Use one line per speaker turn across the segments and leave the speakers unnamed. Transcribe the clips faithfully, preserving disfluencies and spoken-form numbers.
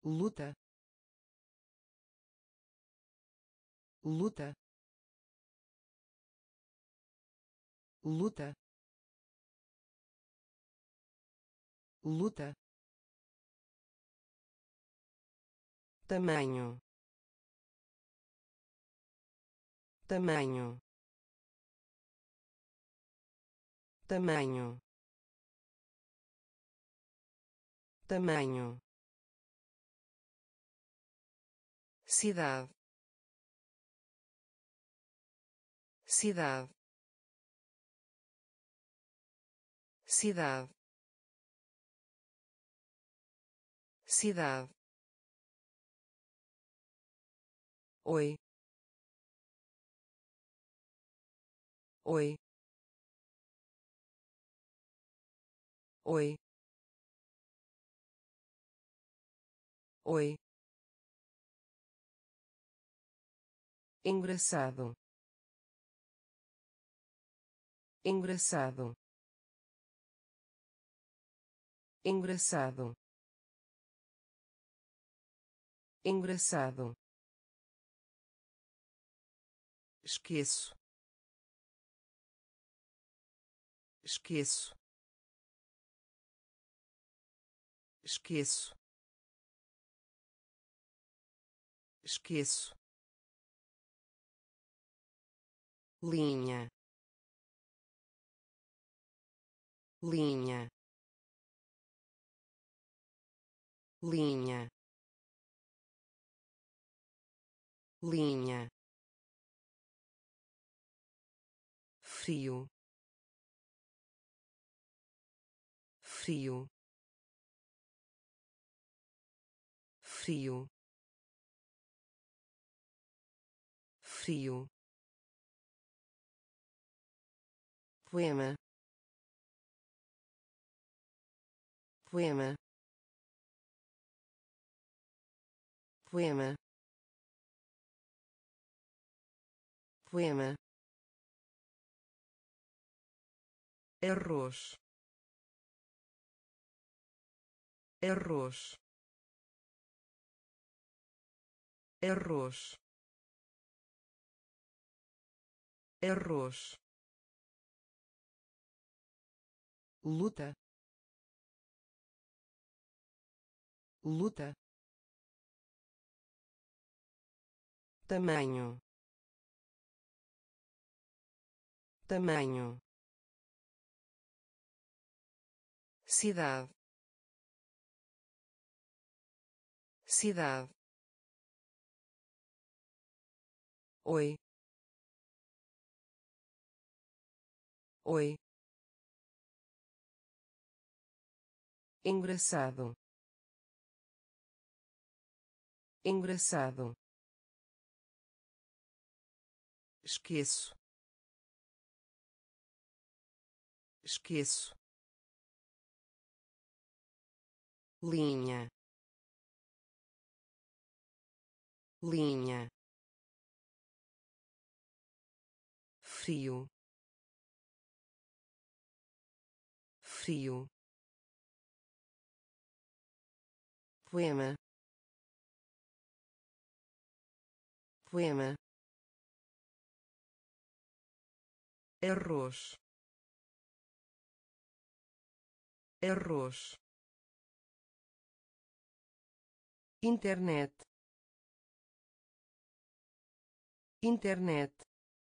luta, luta, luta, luta, tamanho, tamanho, tamanho, tamanho, cidade, cidade, cidade, cidade, oi, oi, oi, oi, engraçado, engraçado, engraçado, engraçado, esqueço, esqueço, esqueço, esqueço, linha, linha, linha, linha, frio, frio, frio, frio, poema, poema, poema, poema, arroz, arroz, arroz, arroz, luta, luta, tamanho, tamanho, cidade, cidade, oi, oi, engraçado, engraçado, esqueço, esqueço, linha, linha, frio, frio, poema, poema, arroz, arroz, internet, internet,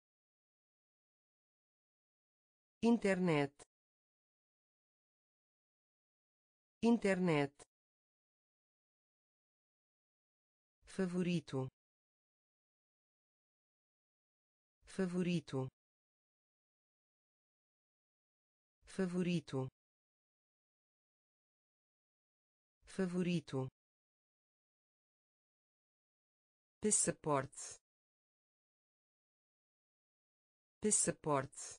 internet, internet, favorito, favorito, favorito, favorito, passaporte, passaporte,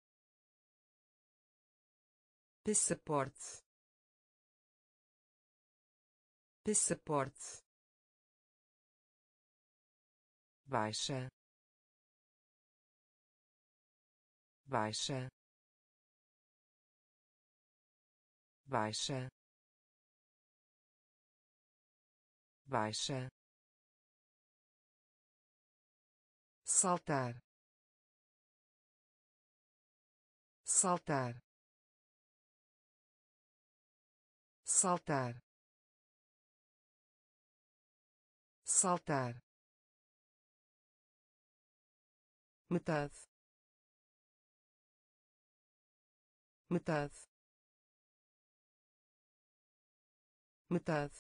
passaporte, passaporte, baixa, baixa, baixa, baixa, saltar, saltar, saltar, saltar, metade, metade, metade,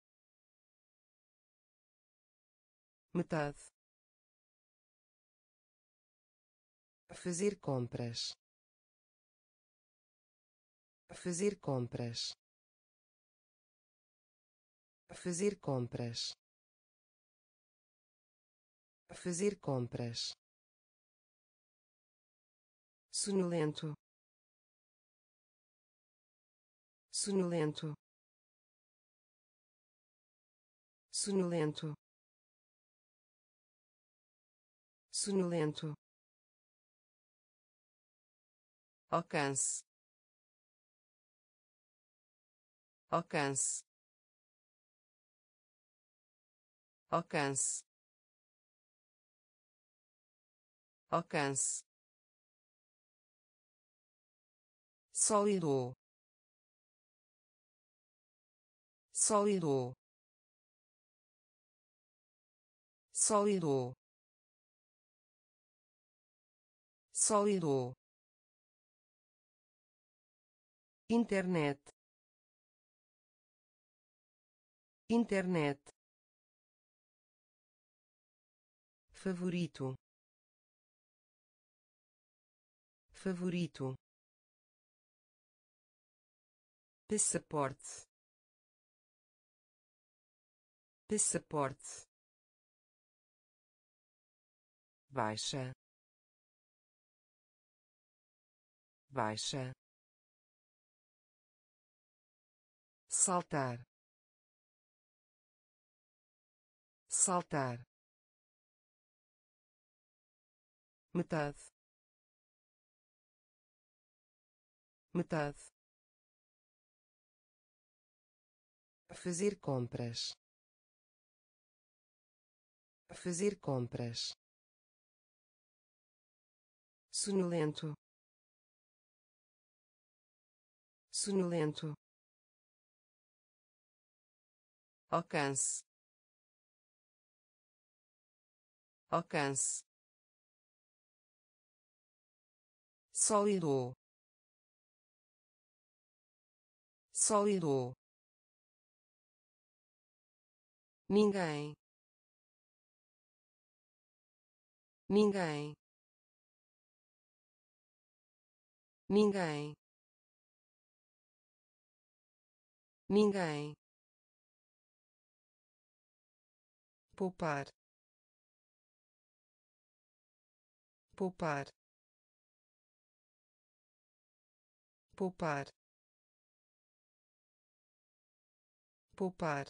metade, fazer compras, fazer compras, fazer compras, fazer compras, sonolento, sonolento, sonolento, sonolento, alcance, alcance, alcance, alcance, sólido, sólido, sólido, sólido, internet, internet, favorito, favorito, passaporte, passaporte, baixa, baixa, saltar, saltar, metade, metade, fazer compras, fazer compras, sonolento, sonolento, alcance, alcance, sólido, sólido, ninguém, ninguém, ninguém, ninguém, poupar, poupar, poupar, poupar,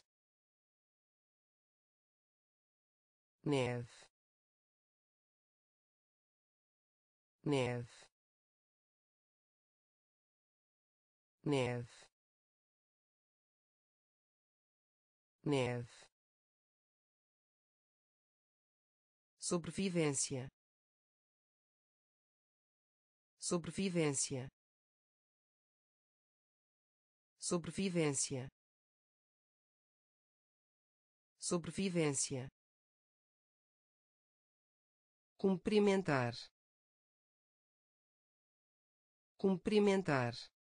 neve, neve, neve, neve, sobrevivência, sobrevivência, sobrevivência, sobrevivência, cumprimentar, cumprimentar,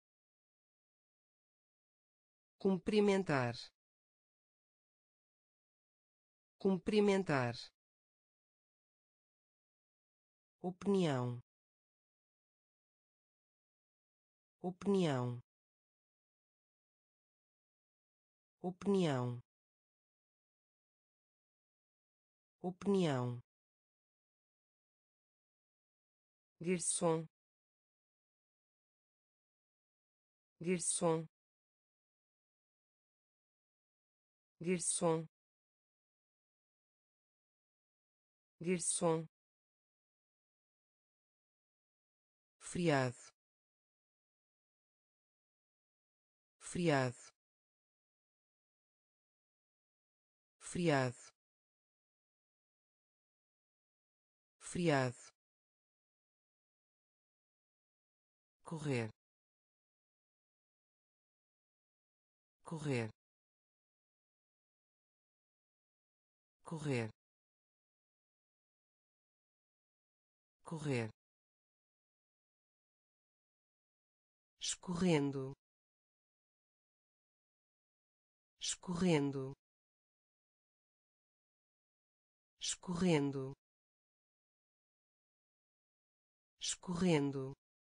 cumprimentar, cumprimentar, opinião, opinião, opinião, opinião, garçom, garçom, garçom, garçom, feriado, feriado, feriado, feriado, correr, correr, correr, correr, escorrendo, escorrendo, escorrendo, escorrendo,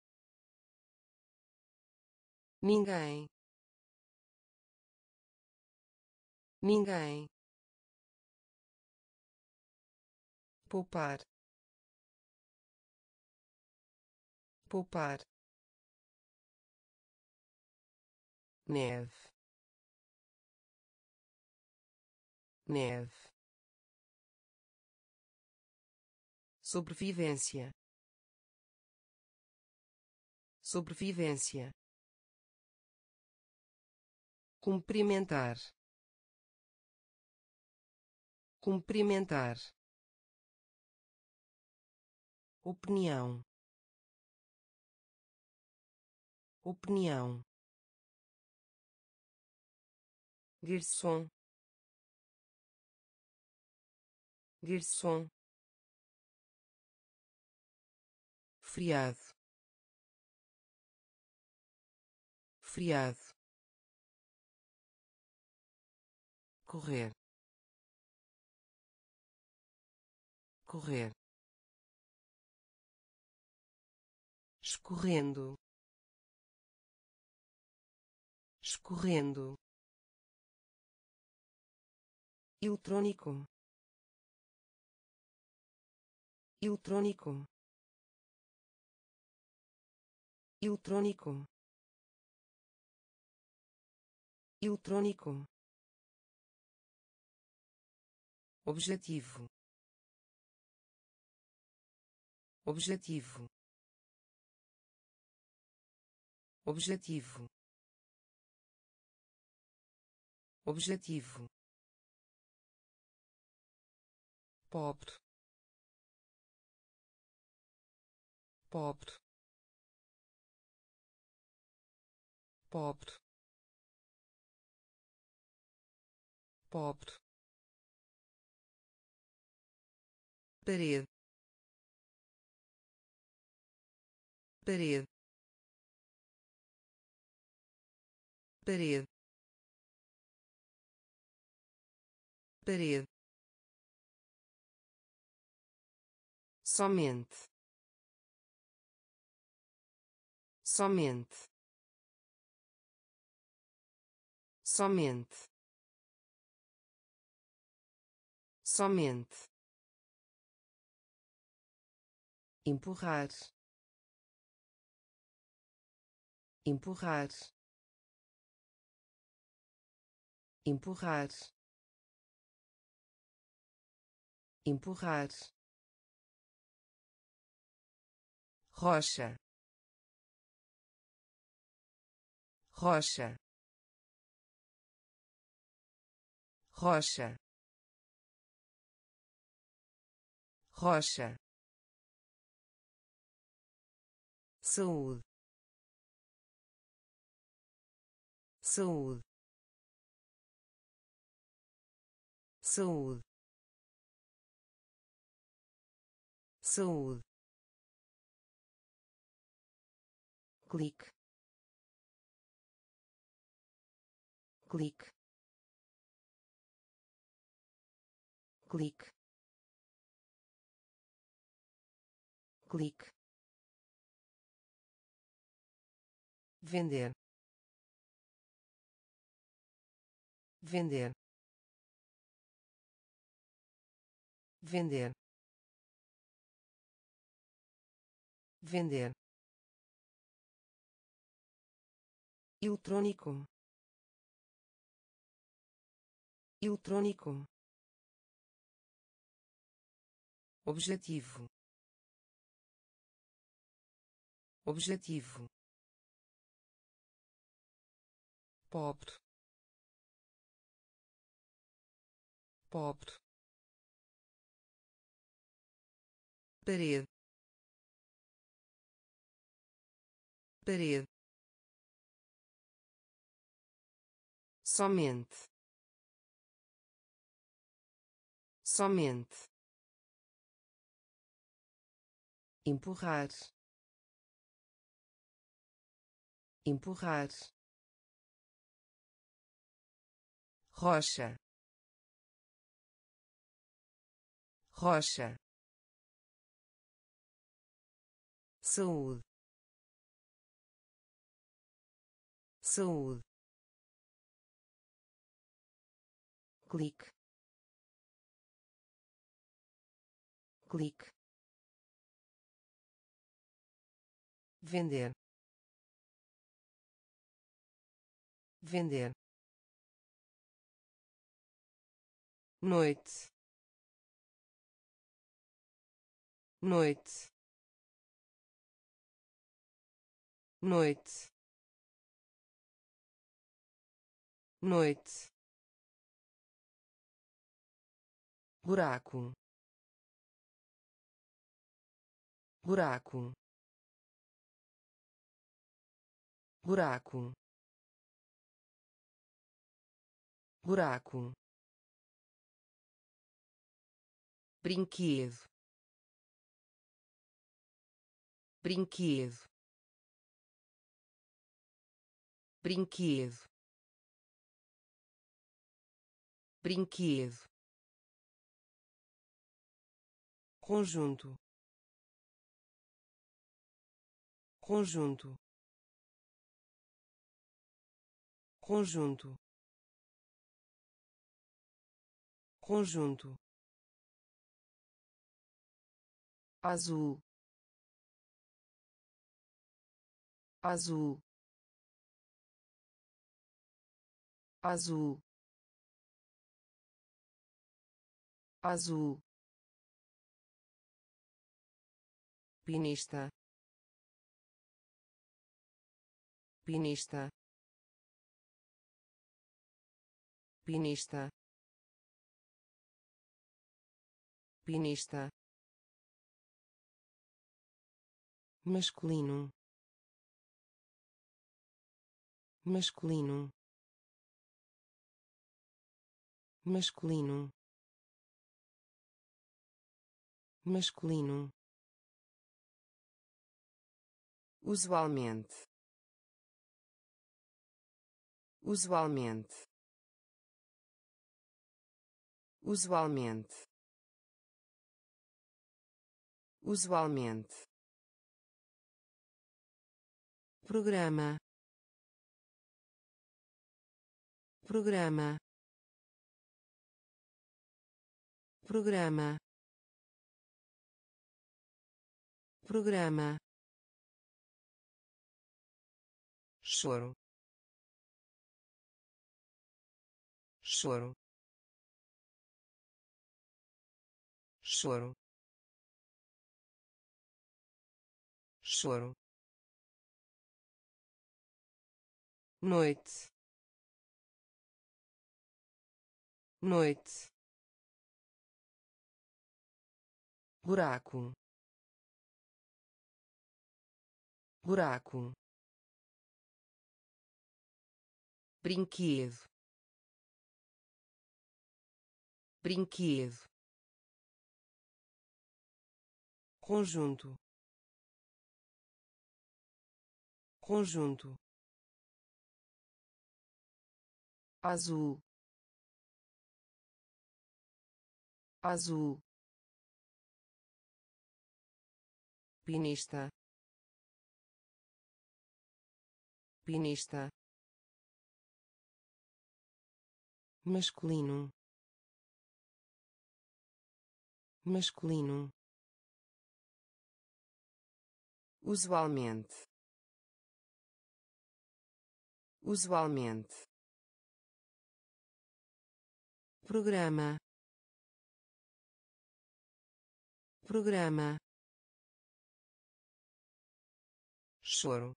ninguém, ninguém, poupar, poupar, neve, neve, sobrevivência, sobrevivência, cumprimentar, cumprimentar, opinião, opinião, garçom, garçom, feriado, feriado, correr, correr, escorrendo, escorrendo, eletrônico, eletrônico, eletrônico, eletrônico, objetivo, objetivo, objetivo, objetivo, pobre, pobre, pobre, pobre, parede, parede, parede, parede, somente, somente, somente, somente, empurrar, empurrar, empurrar, empurrar, rocha, rocha, rocha, rocha, saúde, saúde, saúde, saúde, clique, clique, clique, clique, vender, vender, vender, vender, eletrônico, eletrônico, objetivo, objetivo, pobre, pobre, parede, parede, somente, somente, empurrar, empurrar, rocha, rocha, saúde, saúde, clique, clique, vender, vender, noite, noite, noite, noite, buraco, buraco, buraco, buraco, brinquedo, brinquedo, brinquedo, brinquedo, conjunto, conjunto, conjunto, conjunto, azul, azul, azul, azul, pinista, pinista, pinista, pinista, masculino, masculino, masculino, masculino, usualmente, usualmente, usualmente, usualmente, programa, programa, programa, programa, choro, choro, choro, choro, noite, noite, buraco, buraco, brinquedo, brinquedo, conjunto, conjunto, azul, azul, pinista, pinista, masculino, masculino, usualmente, usualmente, programa, programa, choro,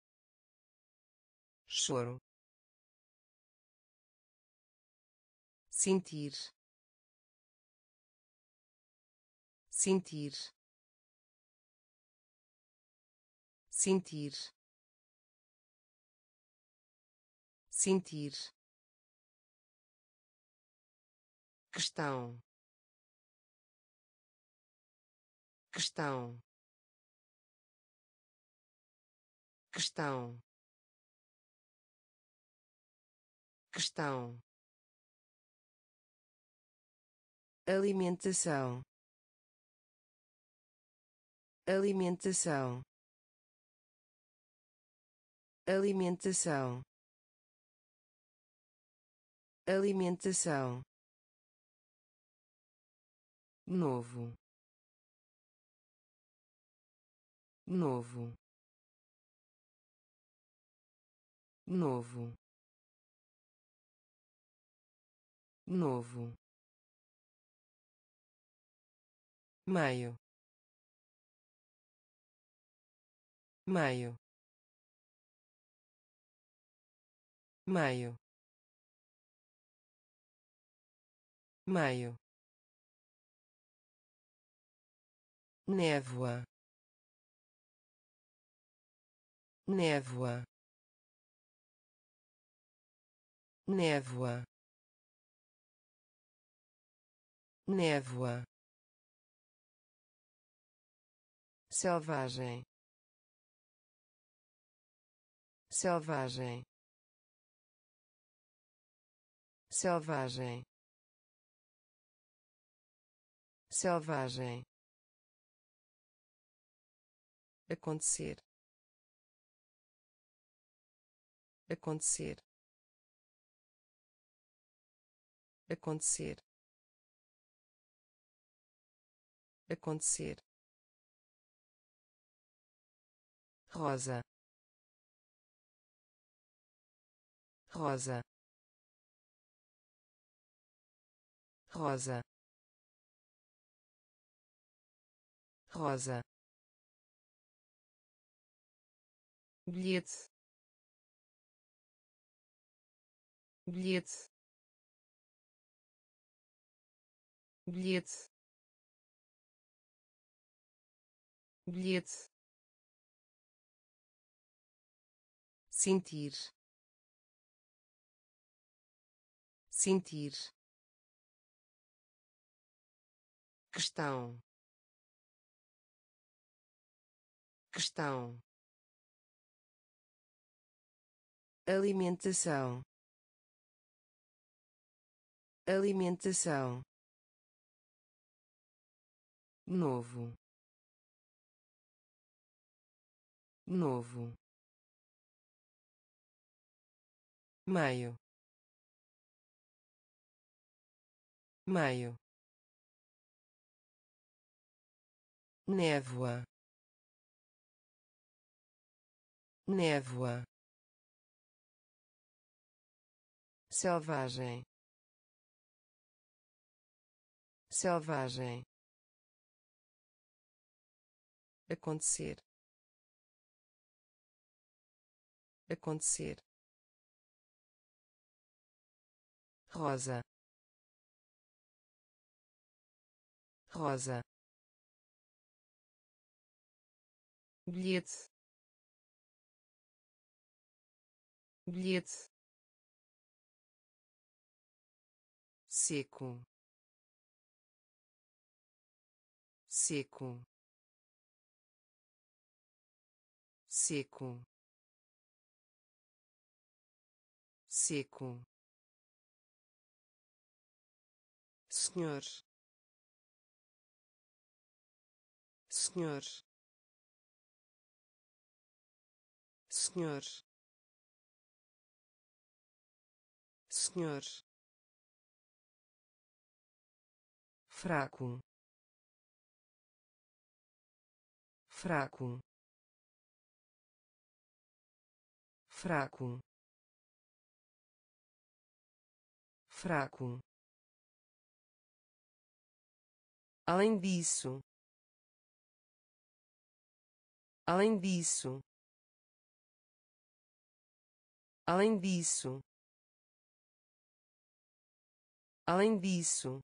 choro, sentir, sentir, sentir, sentir, questão, questão, questão, questão, alimentação, alimentação, alimentação, alimentação, novo, novo, novo, novo, maio, maio, maio, maio, névoa, névoa, névoa, névoa, selvagem, selvagem, selvagem, selvagem, acontecer, acontecer, acontecer, acontecer, rosa, rosa, rosa, rosa, bilhete, bilhete, bilhete, bilhete, sentir, sentir, questão, questão, alimentação, alimentação, novo, novo, maio, maio, névoa, névoa, selvagem, selvagem, acontecer, acontecer, rosa, rosa, bilhete, bilhete, seco, seco, seco, seco, senhor, senhor, senhor, senhor, fraco, fraco, fraco, fraco. Além disso, além disso, além disso, além disso,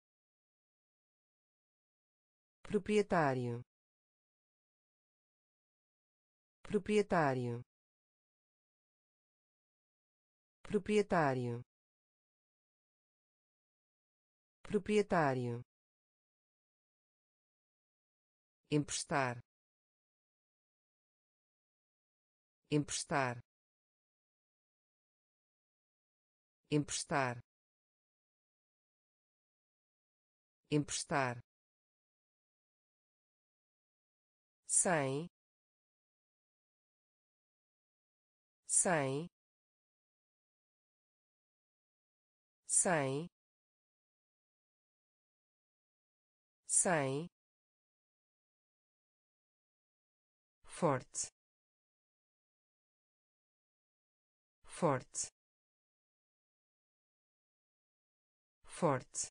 proprietário, proprietário, proprietário, proprietário, emprestar, emprestar, emprestar, emprestar, sem, sem, sem, sem, forte, forte, forte,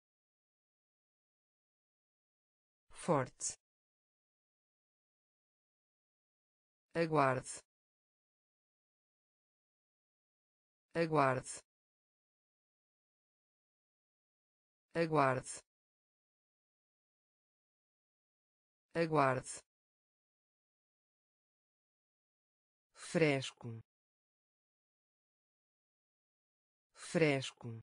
forte, aguarde, aguarde, aguarde, aguarde, fresco, fresco,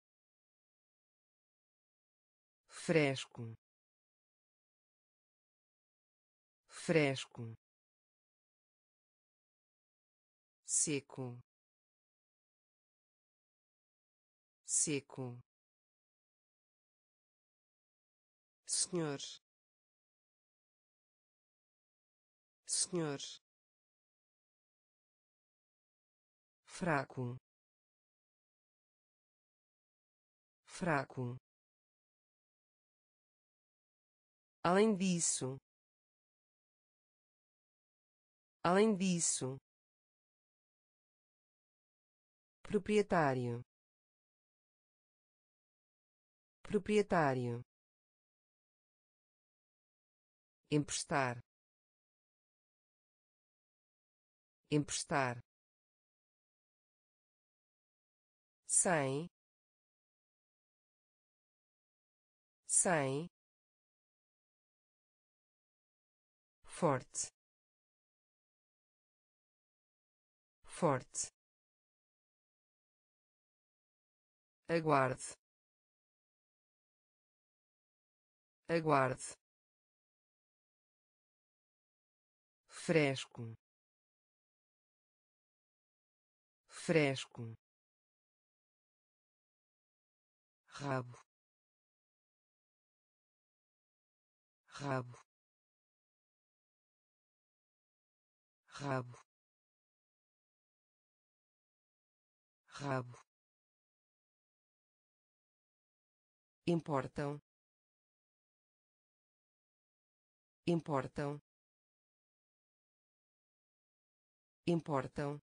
fresco, fresco, seco, seco, senhor, senhor, fraco, fraco, além disso, além disso, proprietário, proprietário, emprestar, emprestar, sem, sem, forte, forte, aguarde, aguarde, fresco, fresco, rabo, rabo, rabo, rabo, importam, importam, importam,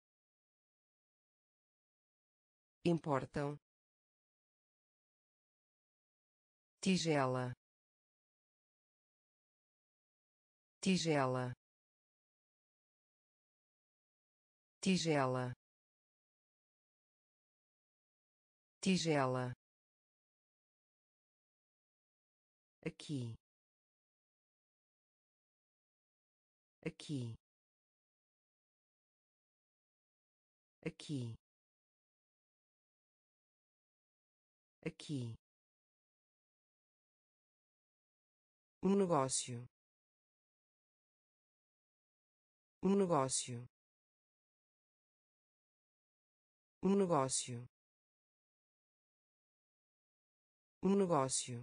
importam, tigela, tigela, tigela, tigela, aqui, aqui, aqui, aqui, um negócio, um negócio, um negócio, um negócio,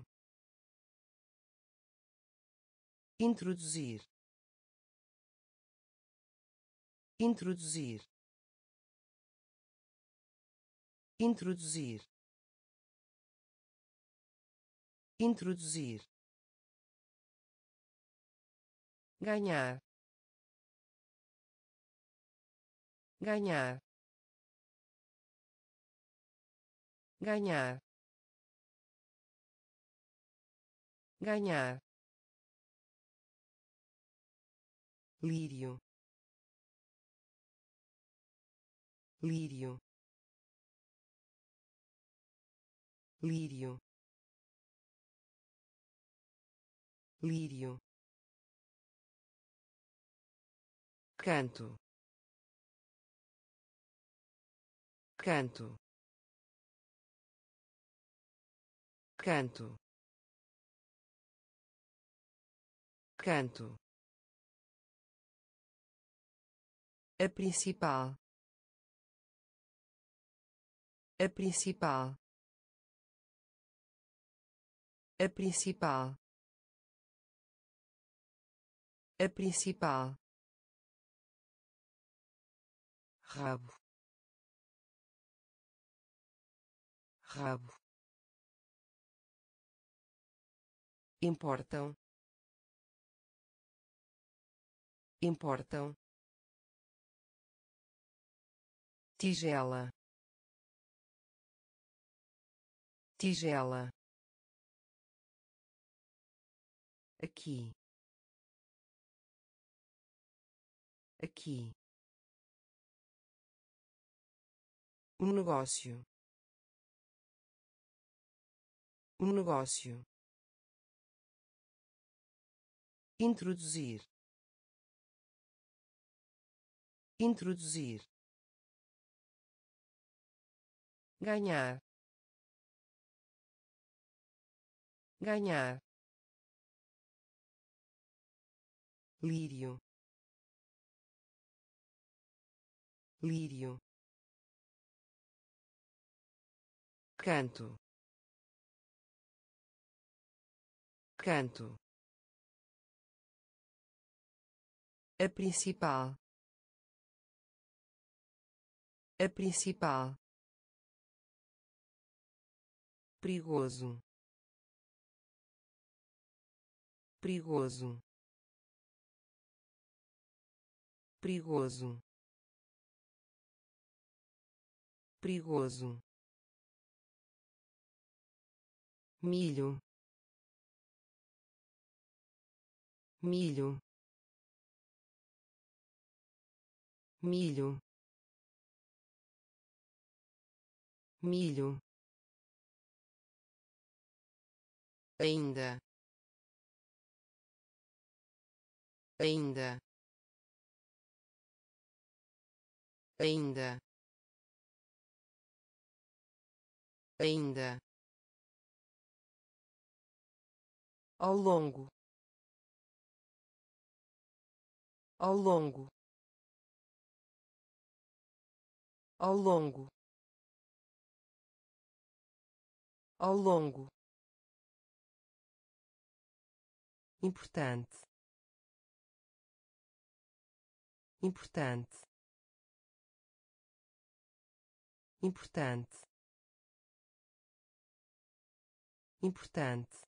introduzir, introduzir, introduzir, introduzir, ganhar, ganhar, ganhar, ganhar, lírio, lírio, lírio, lírio, canto, canto, canto, canto, a principal, a principal, a principal, a principal, rabo, rabo, importam, importam, tigela, tigela, aqui, aqui, um negócio, um negócio, introduzir, introduzir, ganhar, ganhar, lírio, lírio, canto, canto, a principal, a principal, perigoso, perigoso, perigoso, perigoso, milho, milho, milho, milho, ainda, ainda, ainda, ainda, ao longo, ao longo, ao longo, ao longo, importante, importante, importante, importante,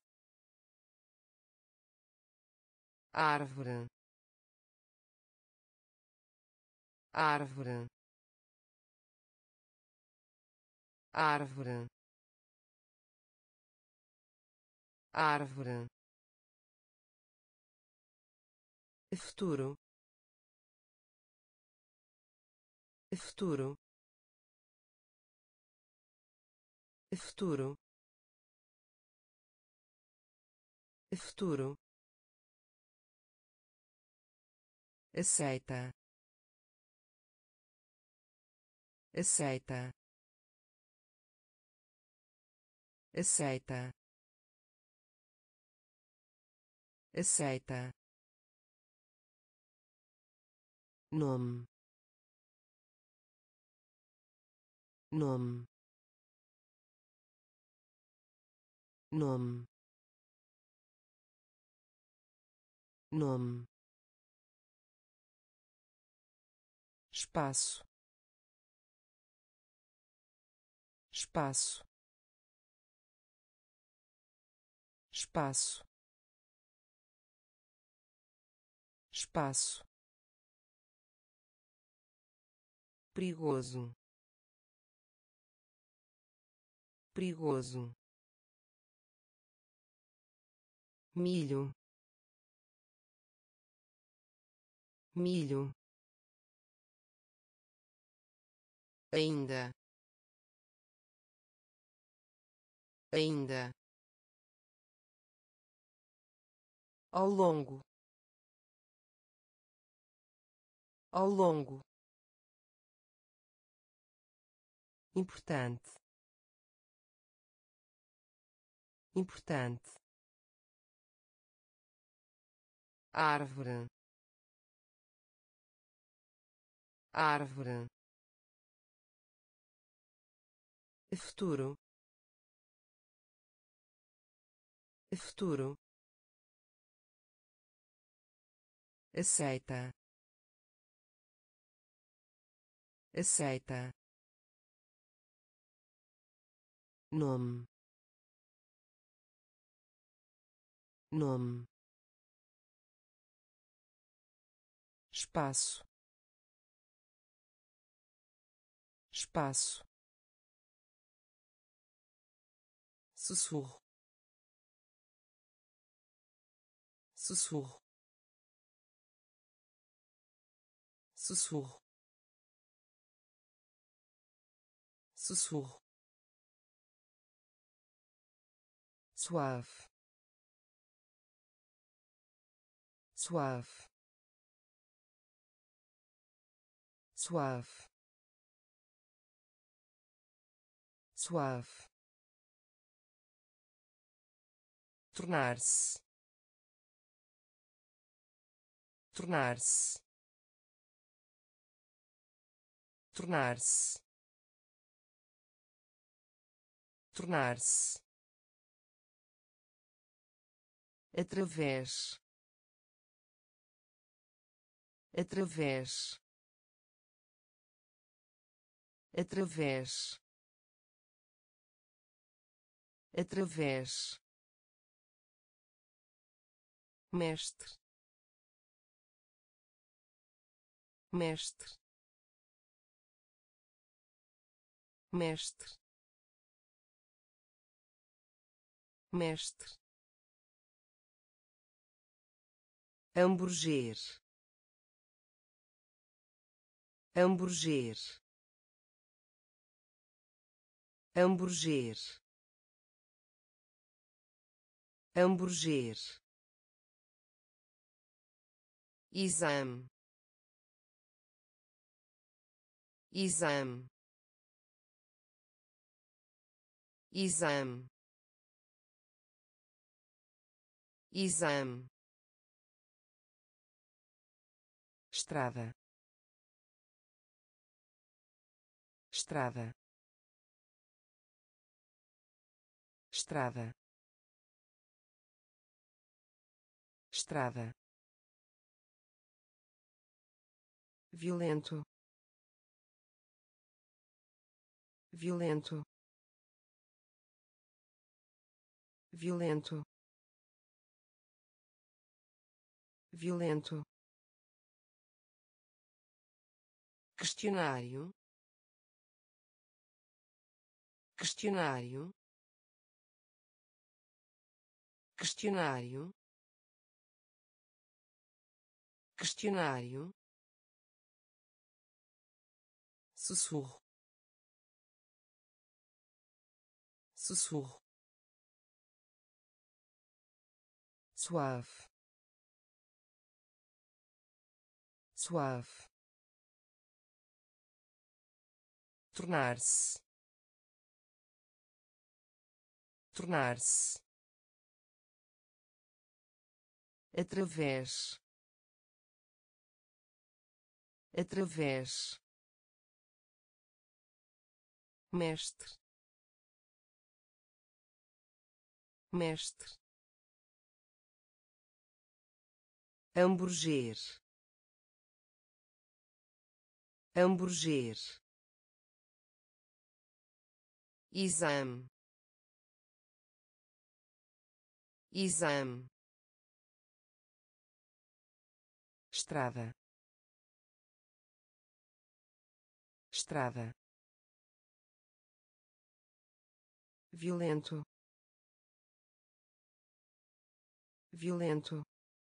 árvore, árvore, árvore, árvore, futuro, futuro, futuro, futuro, aceita, aceita, aceita, aceita, nome, nome, nome, nome, espaço, espaço, espaço, espaço, perigoso, perigoso, milho, milho, ainda, ainda, ao longo, ao longo, importante, importante, árvore, árvore, futuro, futuro, aceita, aceita, nome, nome, espaço, espaço, sussurro, sussurro, sussurro, sussurro, suave, suave, suave, suave, tornar-se, tornar-se, tornar-se, tornar-se, através, através, através, através, mestre, mestre, mestre, mestre, hamburguer, hamburguer, hamburguer, hamburguer, exame, exame, exame, exame, estrada, estrada, estrada, estrada, violento, violento, violento, violento, questionário, questionário, questionário, questionário, sussurro, sussurro, suave, suave, tornar-se, tornar-se, através, através, mestre, mestre, hamburguer, hamburguer, exame, exame, estrada, estrada, violento, violento,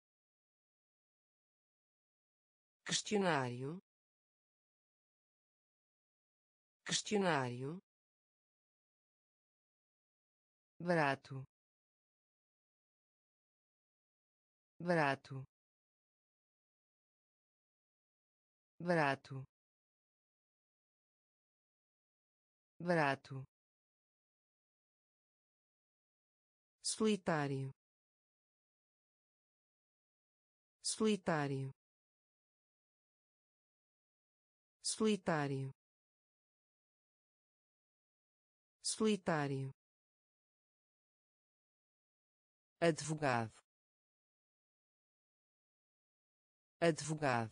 questionário, questionário, barato, barato, barato, barato, solitário, solitário, solitário, solitário, advogado, advogado,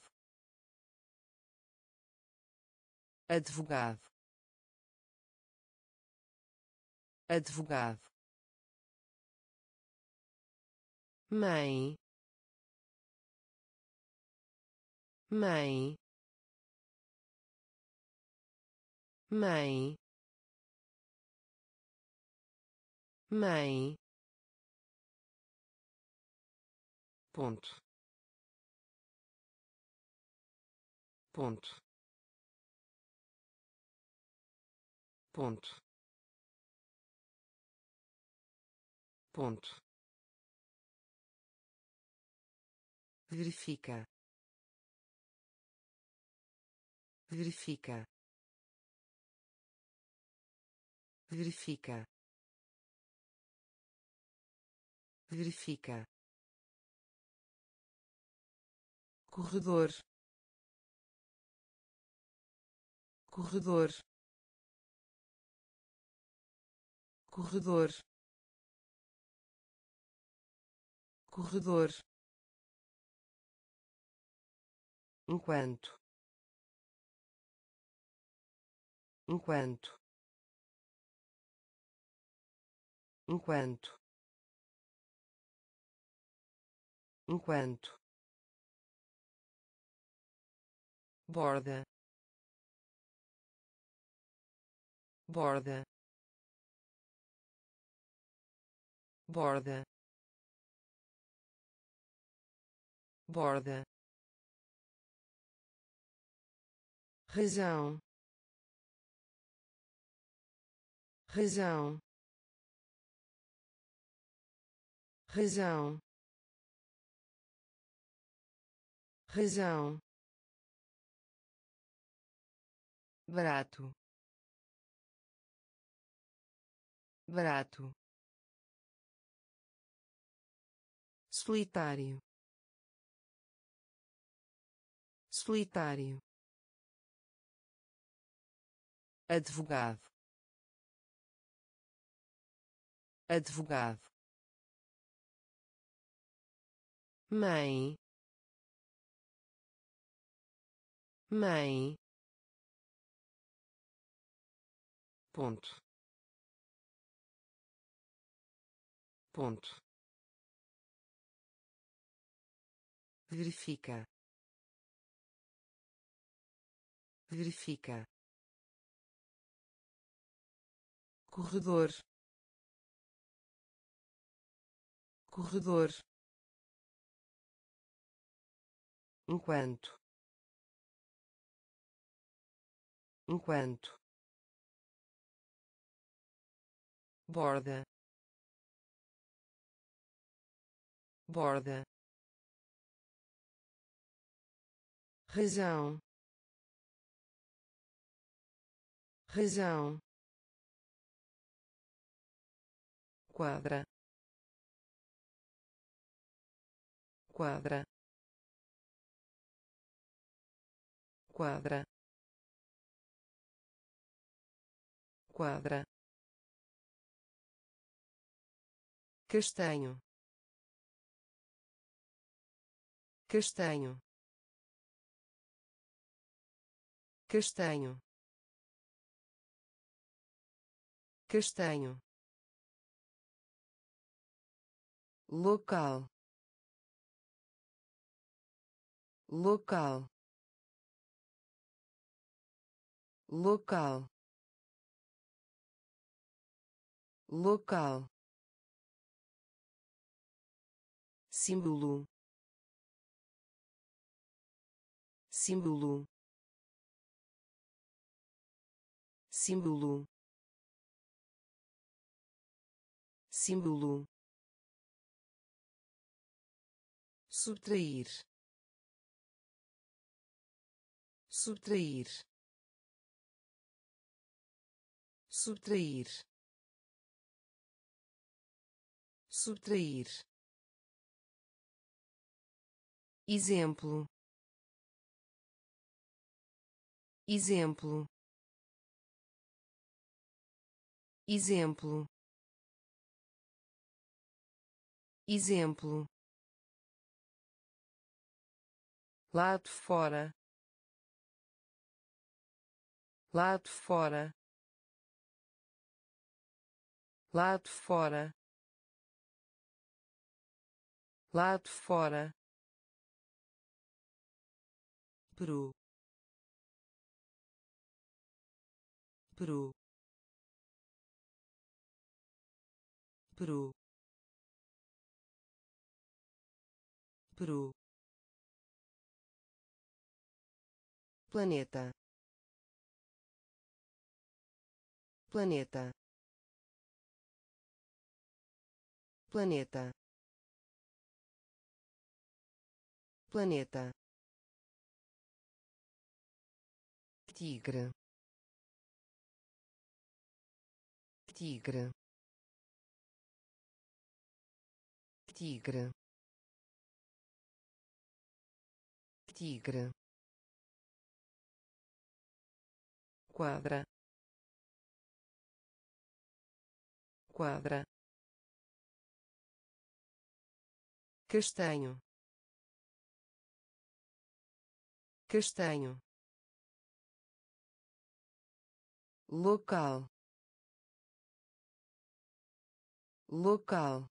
advogado, advogado, mãe, mãe, mãe, mãe, ponto, ponto, ponto, ponto, verifica, verifica, verifica, verifica, corredor, corredor, corredor, corredor, enquanto, enquanto, enquanto, enquanto, borda, borda, borda, borda, razão, razão, razão, razão, barato, barato, solitário, solitário, advogado, advogado, mãe, mãe, ponto, ponto, verifica, verifica, corredor, corredor, enquanto, enquanto, borda, borda, razão, razão, quadra, quadra, quadra, quadra, castanho, castanho, castanho, castanho, local, local, local, local, símbolo, símbolo, símbolo, símbolo, subtrair, subtrair, subtrair, subtrair, exemplo, exemplo, exemplo, exemplo, lado fora, lado fora, lado fora, lado fora, Peru, Peru, Peru, Peru, planeta, planeta, planeta, planeta, tigre, tigre, tigre, tigre, quadra, quadra, castanho, castanho, local, local,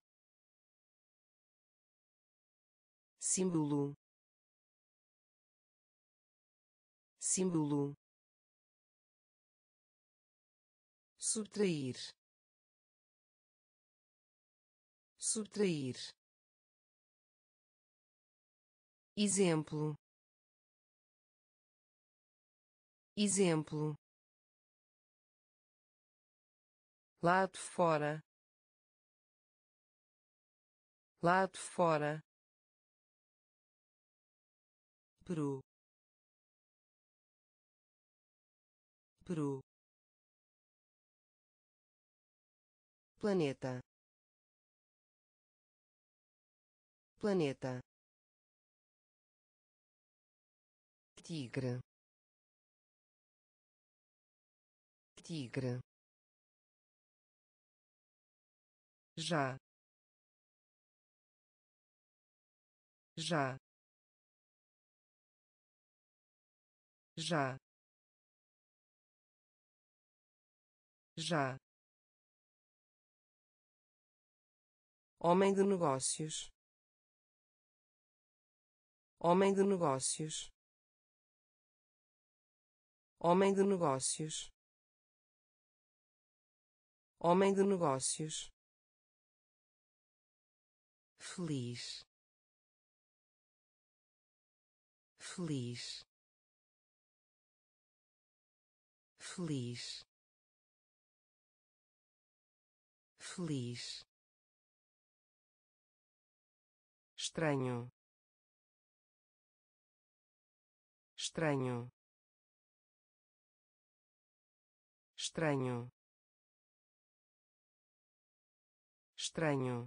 símbolo, símbolo, subtrair, subtrair, exemplo, exemplo, lado fora, lado fora, Peru, Peru, planeta, planeta, tigre, tigre, já, já, já, já, homem de negócios, homem de negócios, homem de negócios, homem de negócios, feliz, feliz, feliz, feliz, estranho, estranho, estranho, estranho,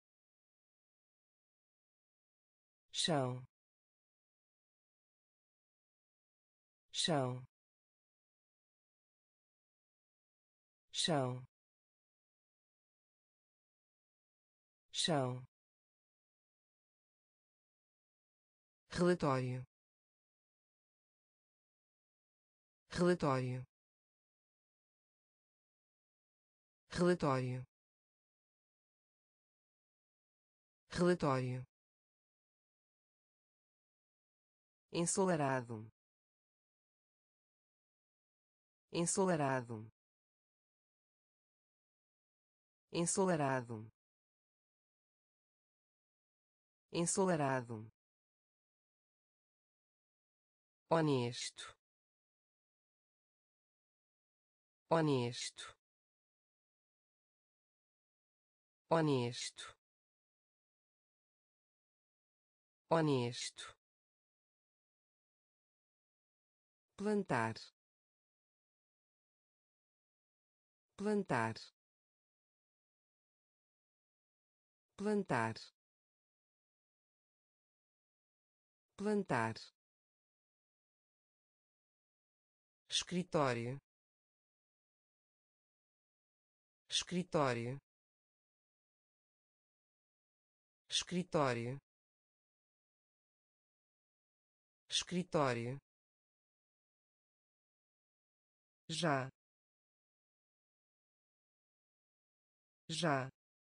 chão, chão, chão, chão, relatório, relatório, relatório, relatório, ensolarado, ensolarado, ensolarado, ensolarado, honesto, honesto, honesto, honesto, plantar, plantar, plantar, plantar, escritório, escritório, escritório, escritório, já, já,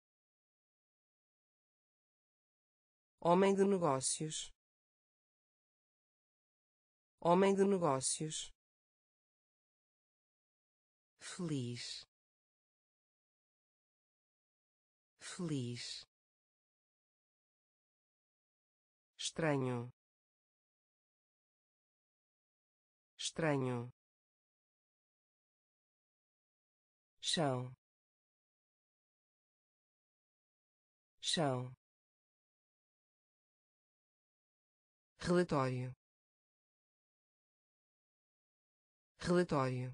homem de negócios, homem de negócios, feliz, feliz, estranho, estranho, chão, chão, relatório, relatório,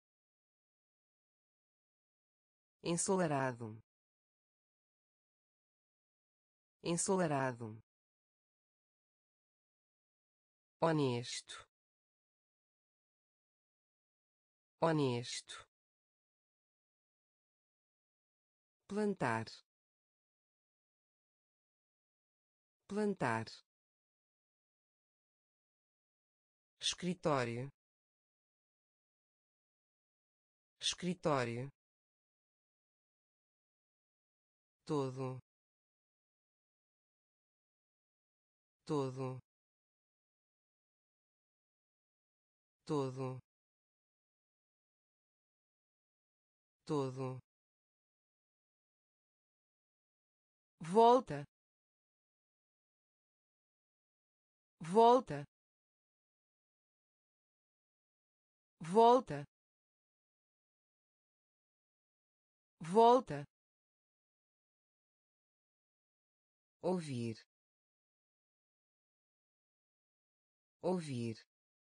ensolarado, ensolarado, honesto, honesto, plantar, plantar, escritório, escritório, todo, todo, todo, todo, volta, volta, volta, volta, ouvir, ouvir,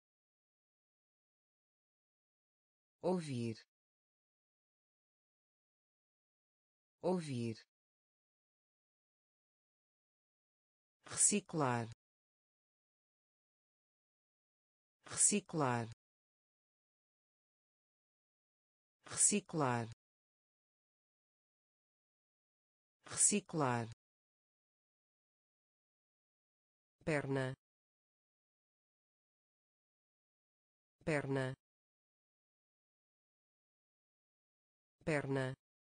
ouvir, ouvir, reciclar, reciclar, reciclar, reciclar, perna, perna, perna,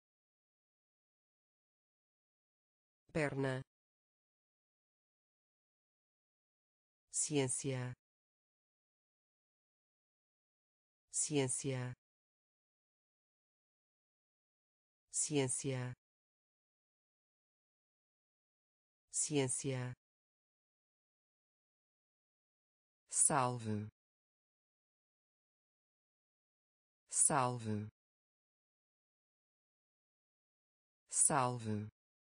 perna, ciência, ciência, ciência, ciência, salve, salve, salve,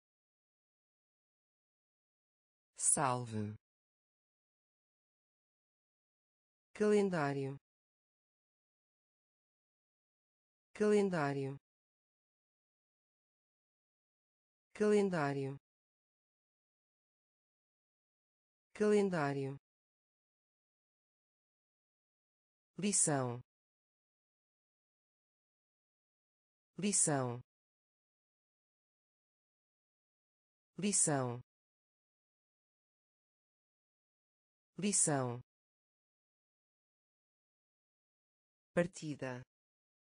salve, calendário, calendário, calendário, calendário, lição, lição, lição, lição, partida,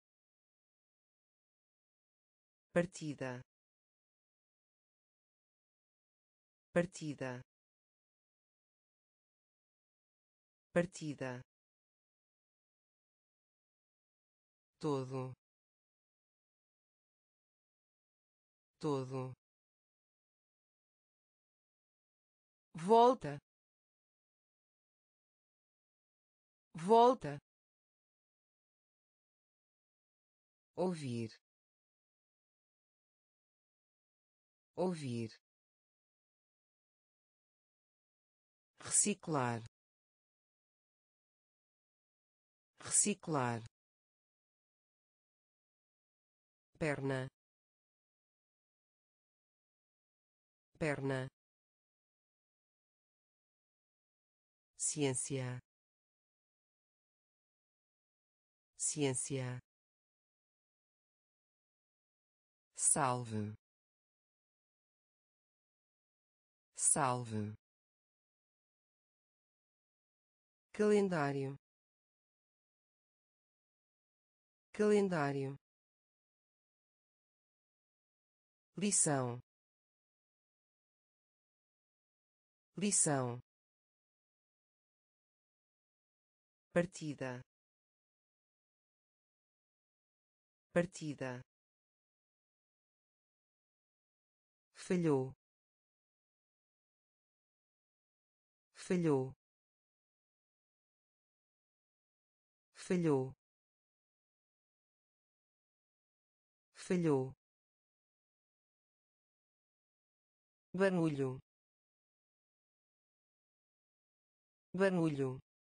partida, partida, partida, todo, todo, volta, volta, ouvir, ouvir, reciclar, reciclar, perna, perna, ciência, ciência, salve, salve, calendário, calendário, lição, lição, partida, partida, falhou, falhou, falhou, falhou, barulho, barulho,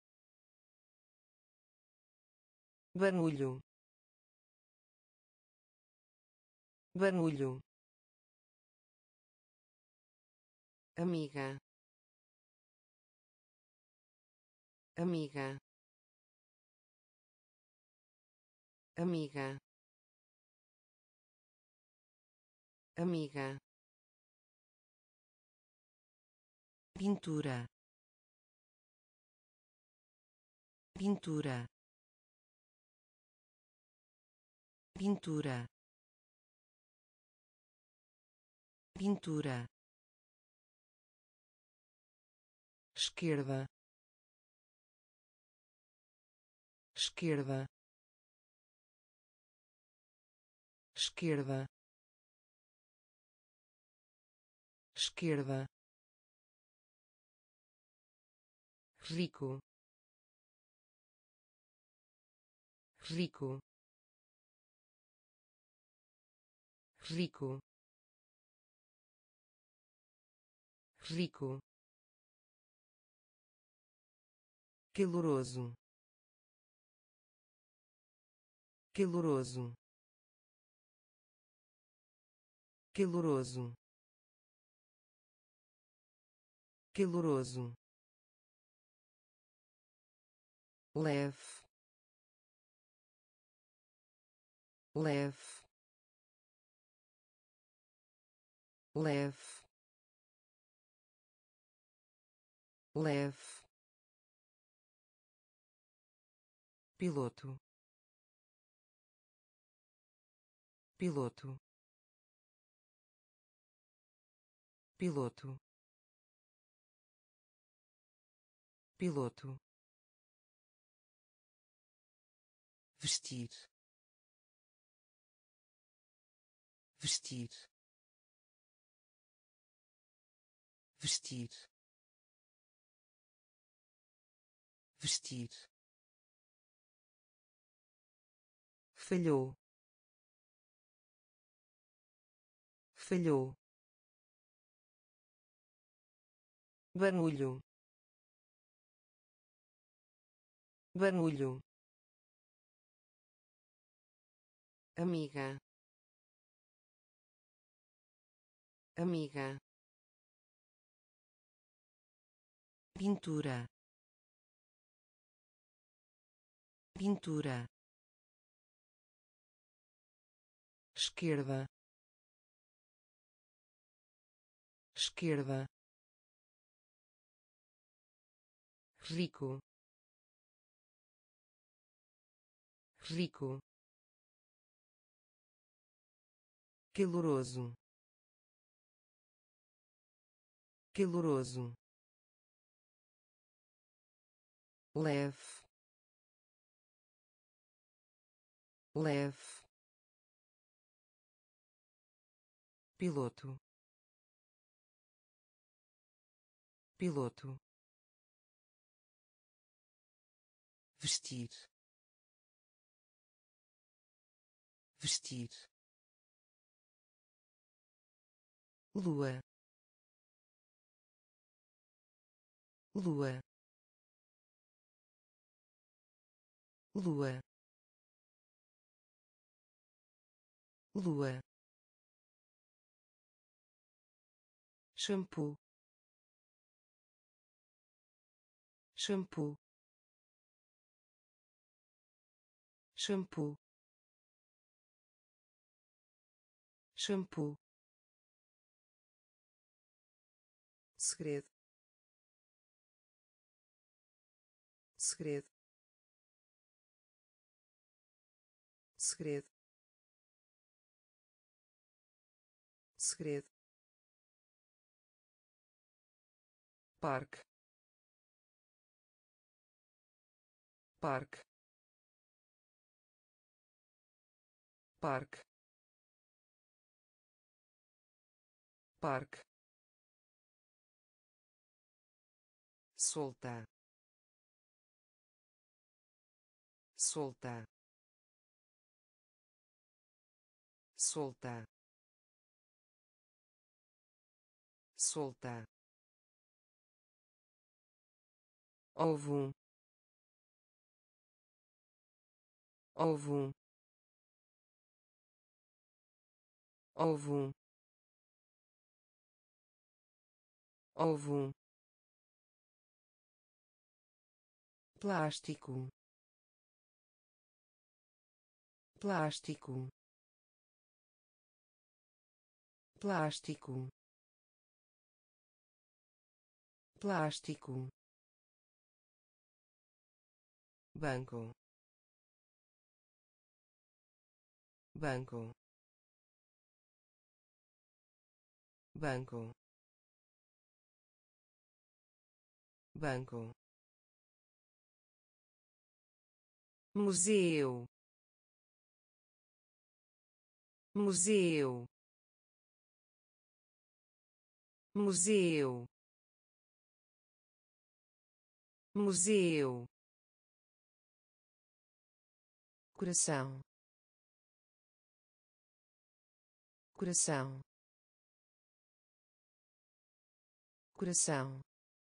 barulho, barulho, amiga, amiga, amiga, amiga, pintura, pintura, pintura, pintura, esquerda, esquerda, esquerda, esquerda, rico, rico, rico, rico, caloroso, caloroso, caloroso, caloroso, leve, leve, leve, leve, piloto, piloto, piloto, piloto, vestir, vestir, vestir, vestir, falhou, falhou, barulho, barulho, amiga, amiga, pintura, pintura, esquerda, esquerda, rico, rico, caloroso, caloroso, leve, leve, piloto, piloto, vestir, vestir, lua, lua, lua, lua, shampoo, shampoo, shampoo, shampoo, segredo, segredo, segredo, segredo, parque, parque, parque, parque, soltar, soltar, soltar, soltar, ovo, ovo, ovo, ovo, plástico, plástico, plástico, plástico, banco, banco, banco, banco, museu, museu, museu, museu, coração, coração, coração,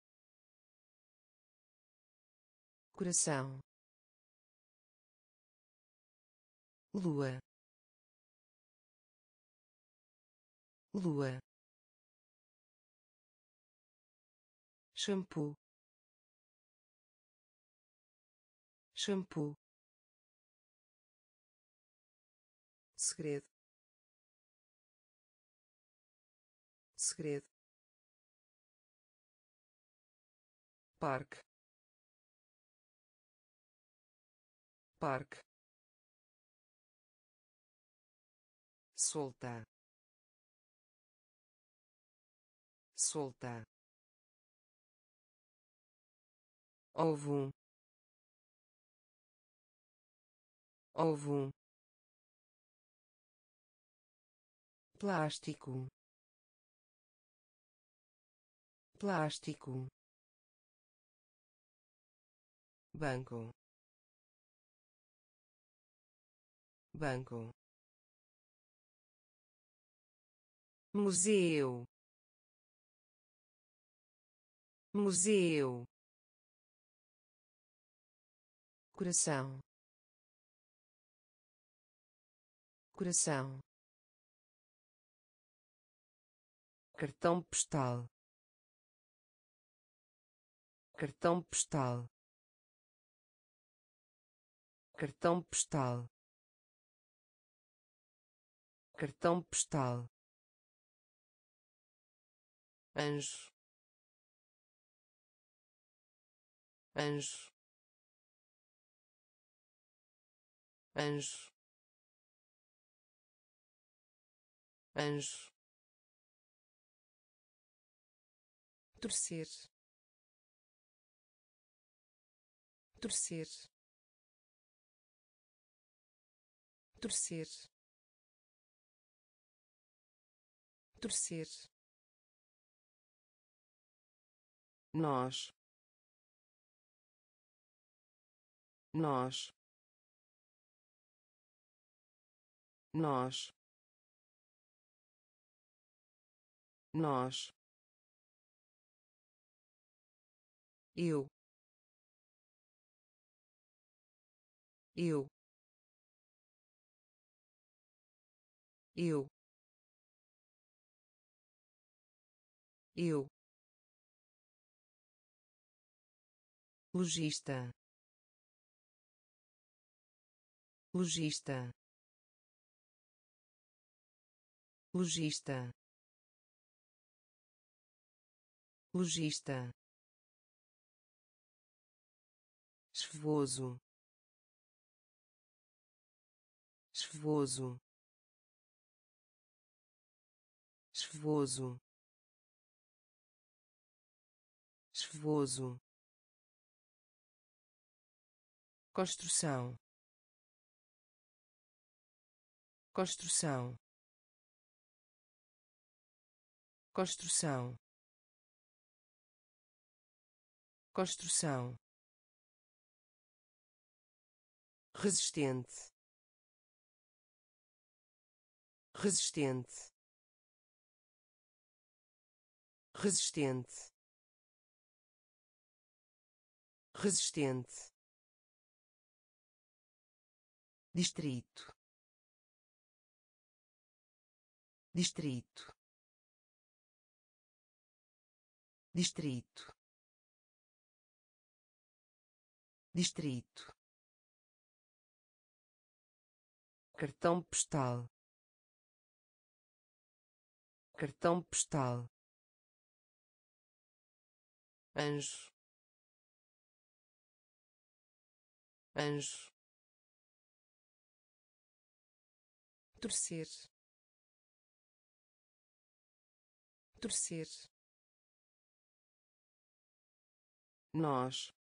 coração, lua, lua, shampoo, shampoo, segredo, segredo, parque, parque, soltar, soltar, ovo, ovo, plástico, plástico, banco, banco, museu, museu, coração, coração, cartão postal, cartão postal, cartão postal, cartão postal, anjo, anjo, anjo, anjo, torcer, torcer, torcer, torcer, nós, nós, nós, nós, eu, eu, eu, eu, lojista, lojista, lojista, lojista, chuvoso, chuvoso, chuvoso, chuvoso, construção, construção, construção, construção, resistente, resistente, resistente, resistente, distrito, distrito, distrito, distrito, cartão postal, cartão postal, anjo, anjo, torcer, torcer, nós,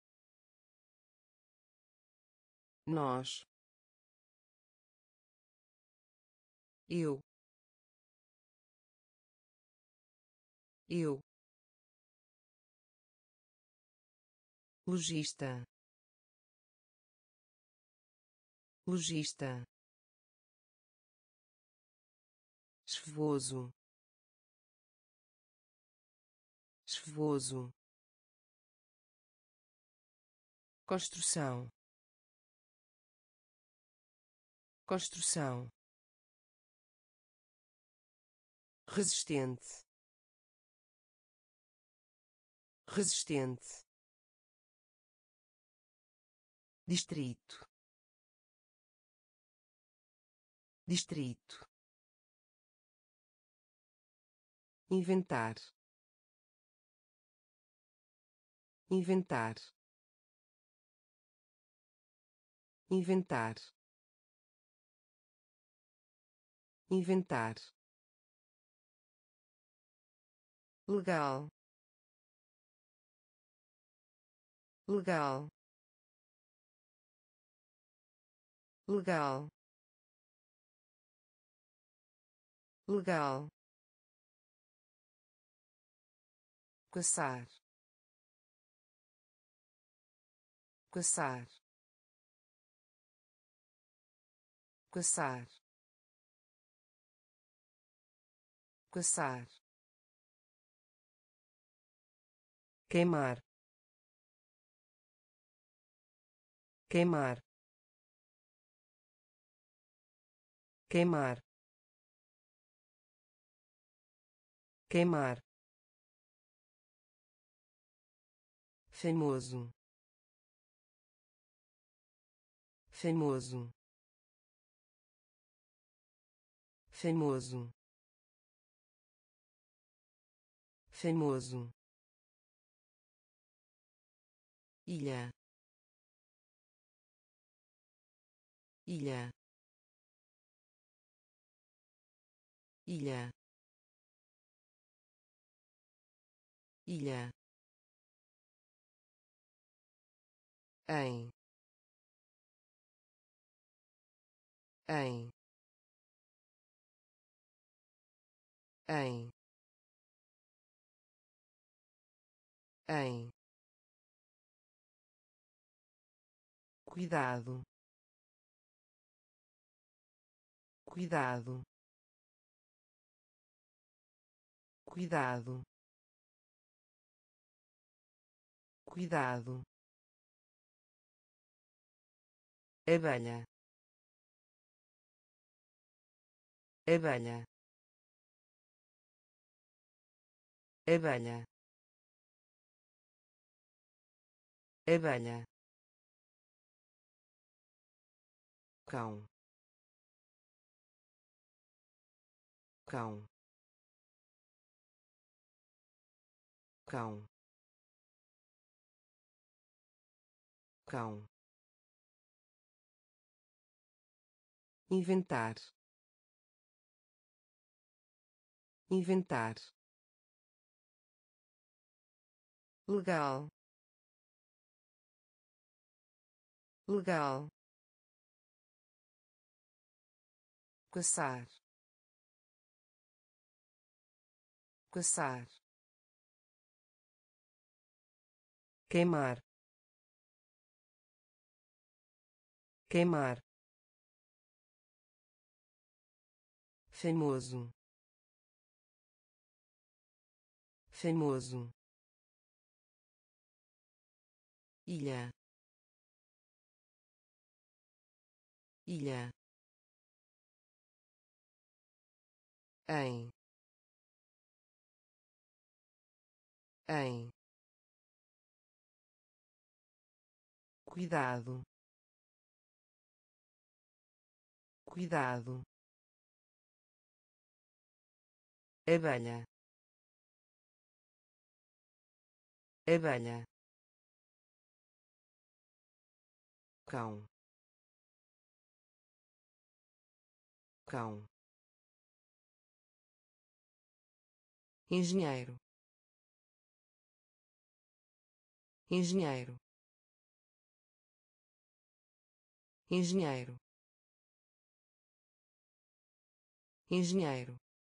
nós, eu, eu, lojista, lojista, chuvoso, chuvoso, construção, construção, resistente, resistente, distrito, distrito, inventar, inventar, inventar, inventar, legal, legal, legal, legal, caçar, caçar, caçar, caçar, queimar, queimar, queimar, queimar, famoso, famoso, famoso, famoso, ilha, ilha, ilha, ilha, em, em, em, em, cuidado, cuidado, cuidado, cuidado, abelha, abelha, abelha, abelha, cão, cão, cão, cão, inventar, inventar, legal, legal, caçar, caçar, queimar, queimar, famoso, famoso, ilha, ilha, em, em, cuidado, cuidado, abelha, abelha, cão, cão, engenheiro, engenheiro, engenheiro, engenheiro,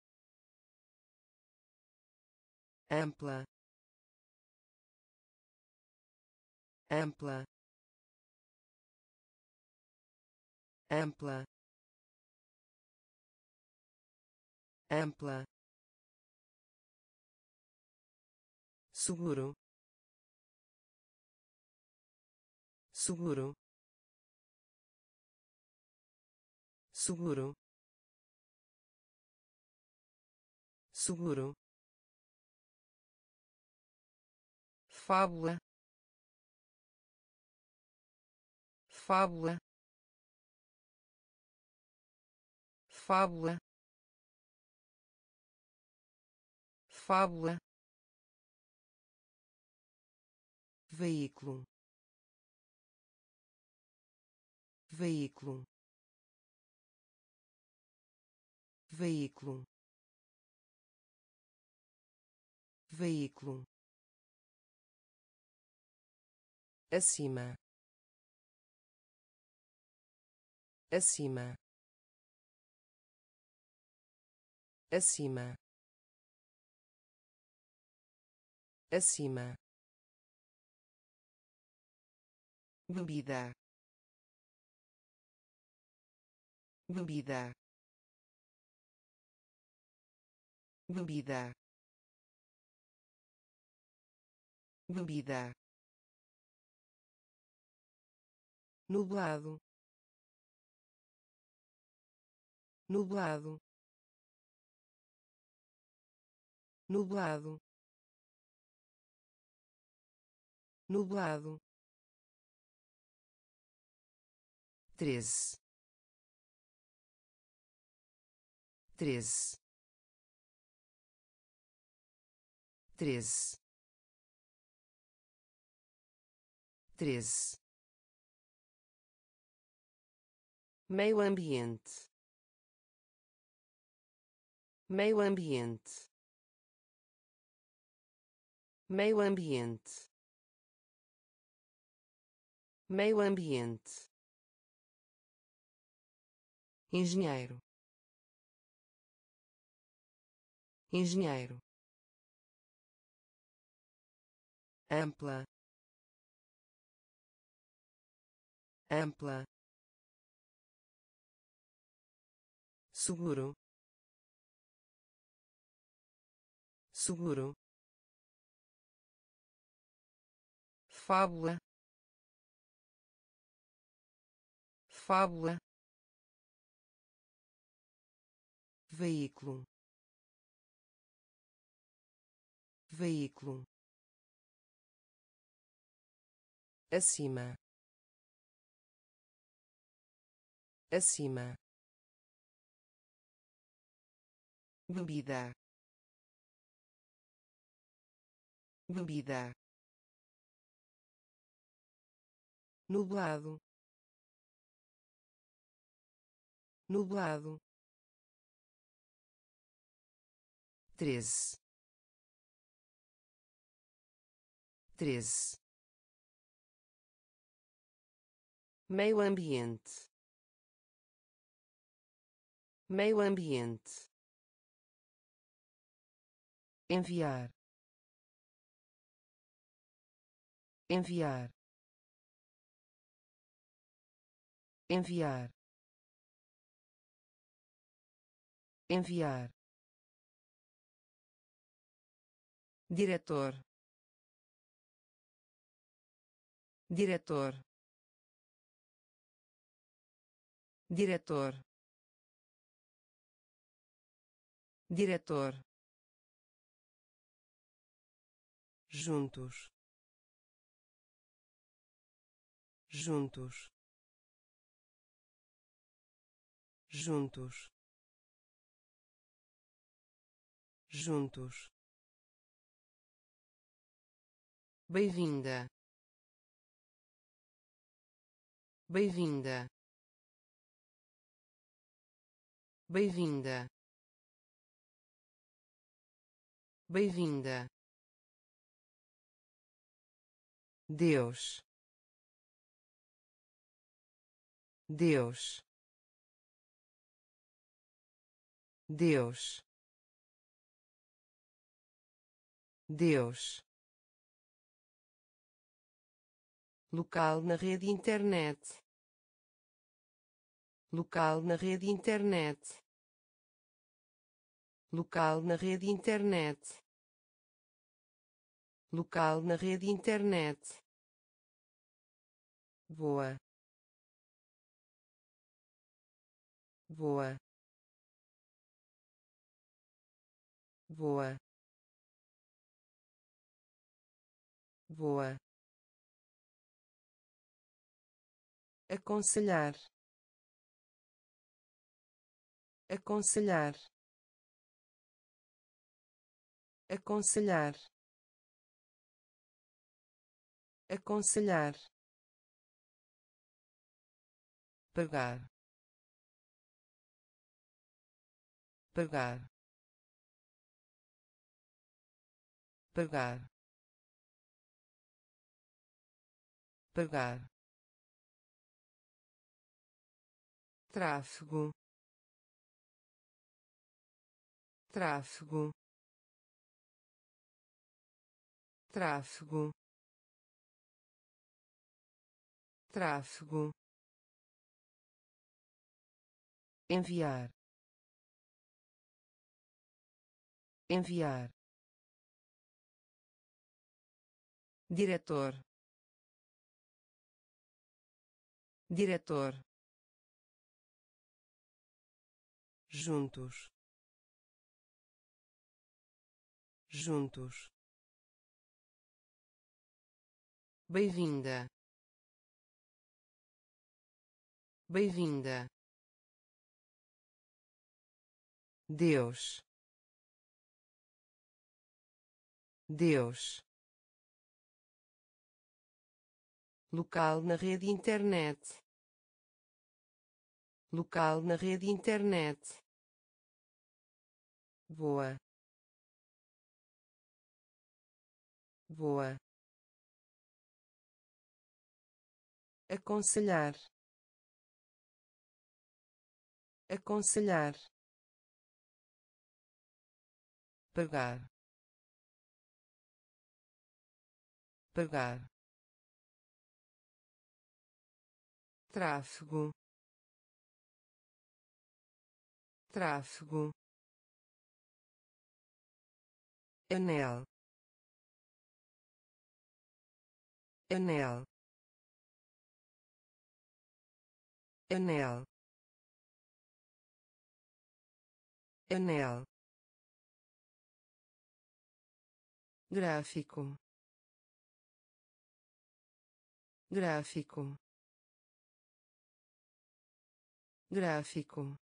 ampla, ampla, ampla, ampla, seguro, seguro, seguro, seguro, fábula, fábula, fábula, fábula, veículo, veículo, veículo, veículo, acima, acima, acima, acima, bebida, bebida, bebida, bebida, nublado, nublado, nublado, nublado, treze, treze, treze, treze, meio ambiente, meio ambiente, meio ambiente, meio ambiente, engenheiro, engenheiro, ampla, ampla, seguro, seguro, fábula, fábula, veículo, veículo, acima, acima, bebida, bebida, nublado, nublado, treze, treze, meio ambiente, meio ambiente, enviar, enviar, enviar, enviar, diretor, diretor, diretor, diretor, juntos, juntos, juntos, juntos, bem-vinda, bem-vinda, bem-vinda, bem-vinda, Deus, Deus, Deus, Deus, local na rede internet, local na rede internet, local na rede internet, local na rede internet, voa, voa, voa, voa, aconselhar, aconselhar, aconselhar, aconselhar, pagar, pagar, pagar, pagar, tráfego, tráfego, tráfego, tráfego, enviar, enviar, diretor, diretor, juntos, juntos, bem-vinda, bem-vinda, Deus, Deus, local na rede internet, local na rede internet, voa, voa, aconselhar, aconselhar, pagar, pagar, tráfego, tráfego, anel, anel, anel, anel, gráfico, gráfico, gráfico,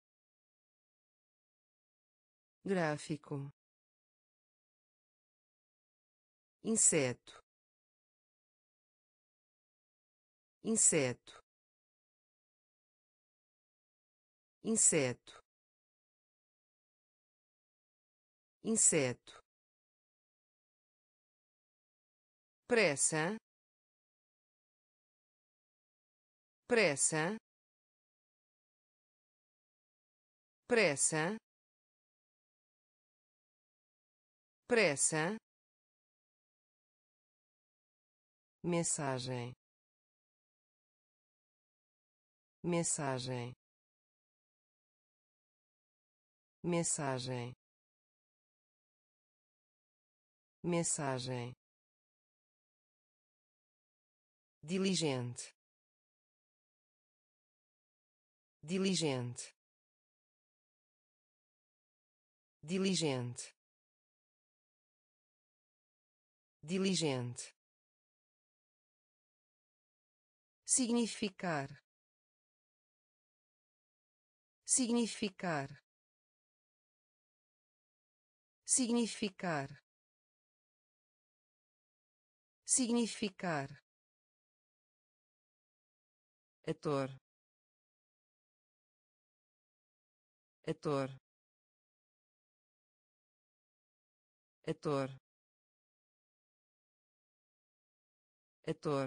gráfico, inseto, inseto, inseto, inseto, pressa, pressa, pressa, pressa, mensagem, mensagem, mensagem, mensagem, diligente, diligente, diligente, diligente, significar, significar, significar, significar, ator, ator, ator, ator,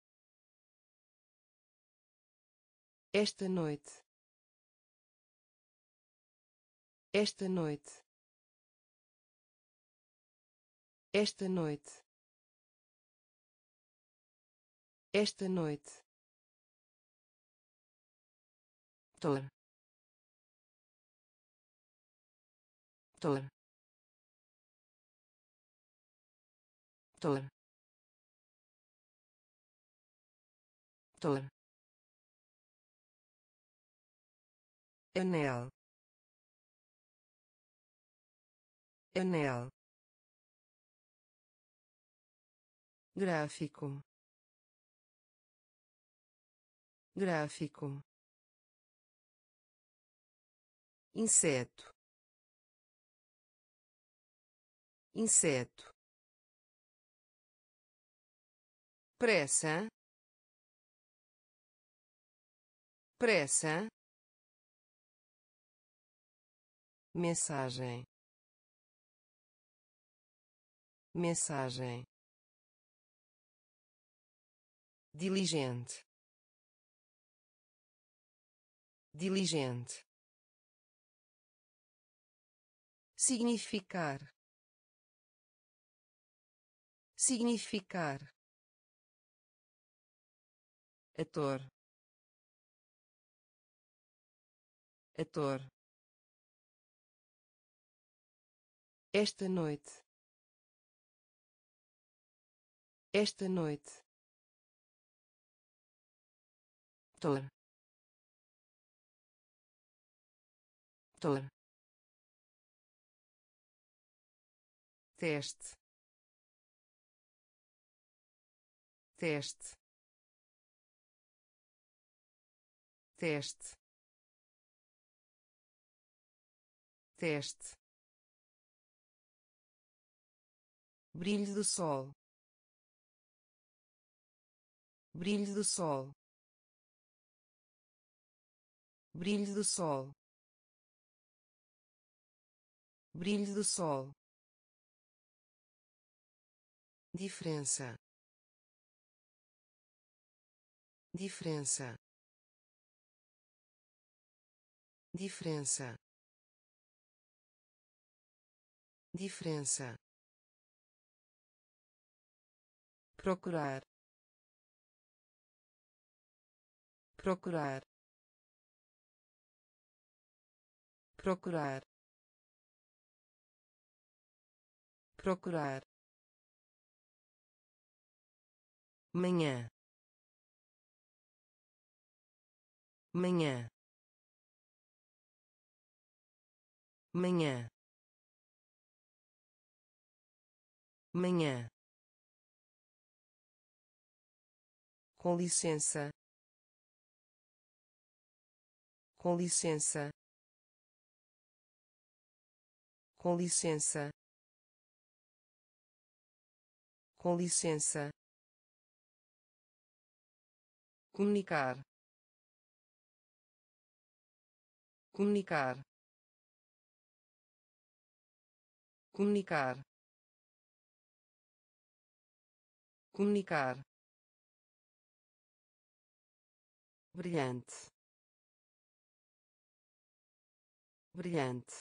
esta noite, esta noite, esta noite, esta noite, tor, tor, tor, tor, anel, anel, gráfico, gráfico, inseto, inseto, pressa, pressa, mensagem, mensagem, diligente, diligente, significar, significar, ator, ator, esta noite, esta noite, tor, tor, teste, teste, teste, teste, brilho do sol, brilho do sol, brilho do sol, brilho do sol, diferença, diferença, diferença, diferença, procurar, procurar, procurar, procurar, manhã, manhã, manhã, manhã, com licença, com licença, com licença, com licença, comunicar, comunicar, comunicar, comunicar, brilhante, brilhante,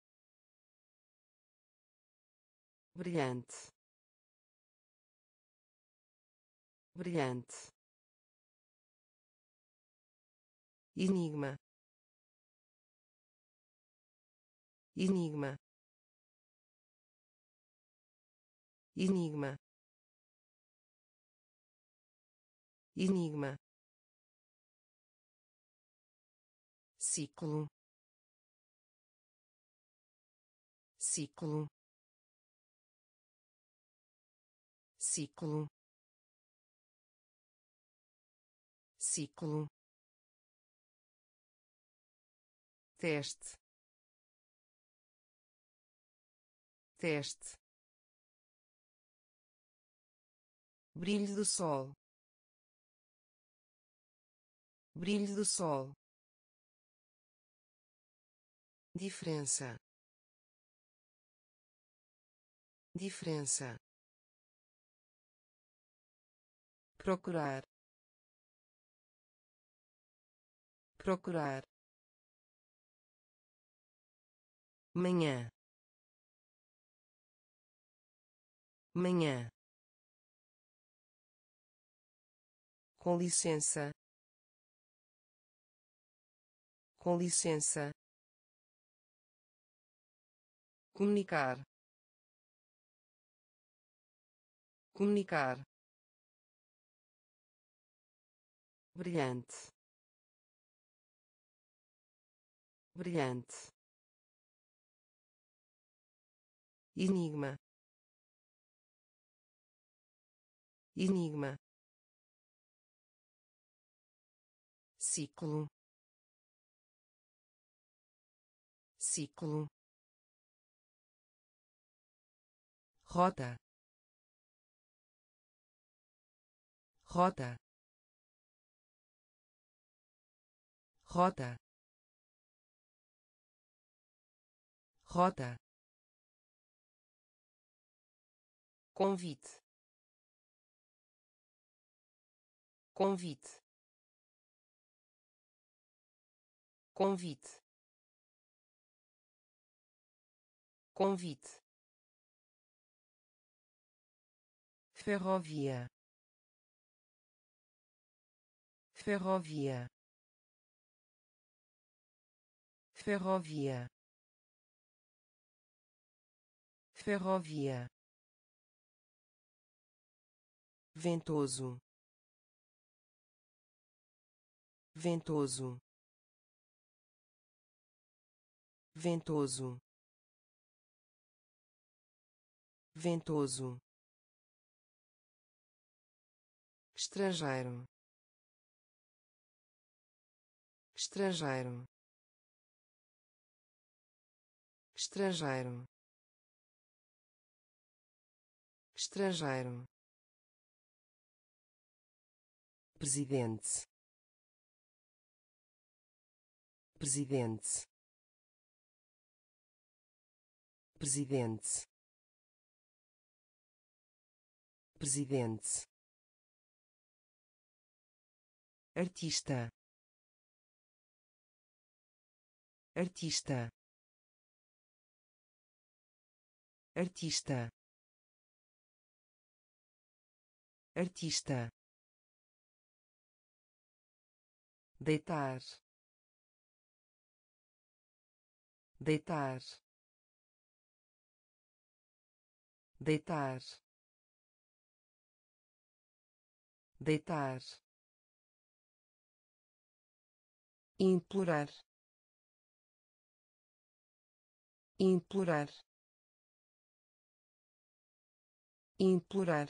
brilhante, brilhante, enigma, enigma, enigma, enigma, ciclo, ciclo, ciclo, ciclo, teste, teste, brilho do sol, brilho do sol, diferença, diferença, procurar, procurar, manhã, manhã, com licença, com licença, comunicar, comunicar, brilhante, brilhante, enigma, enigma, ciclo, ciclo, roda, roda, roda, roda, convite, convite, convite, convite, ferrovia, ferrovia, ferrovia, ferrovia, ventoso, ventoso, ventoso, ventoso, estrangeiro, estrangeiro, estrangeiro, estrangeiro, presidente, presidente, presidente, presidente, artista, artista, artista, artista, deitar, deitar, deitar, deitar, implorar, implorar, implorar,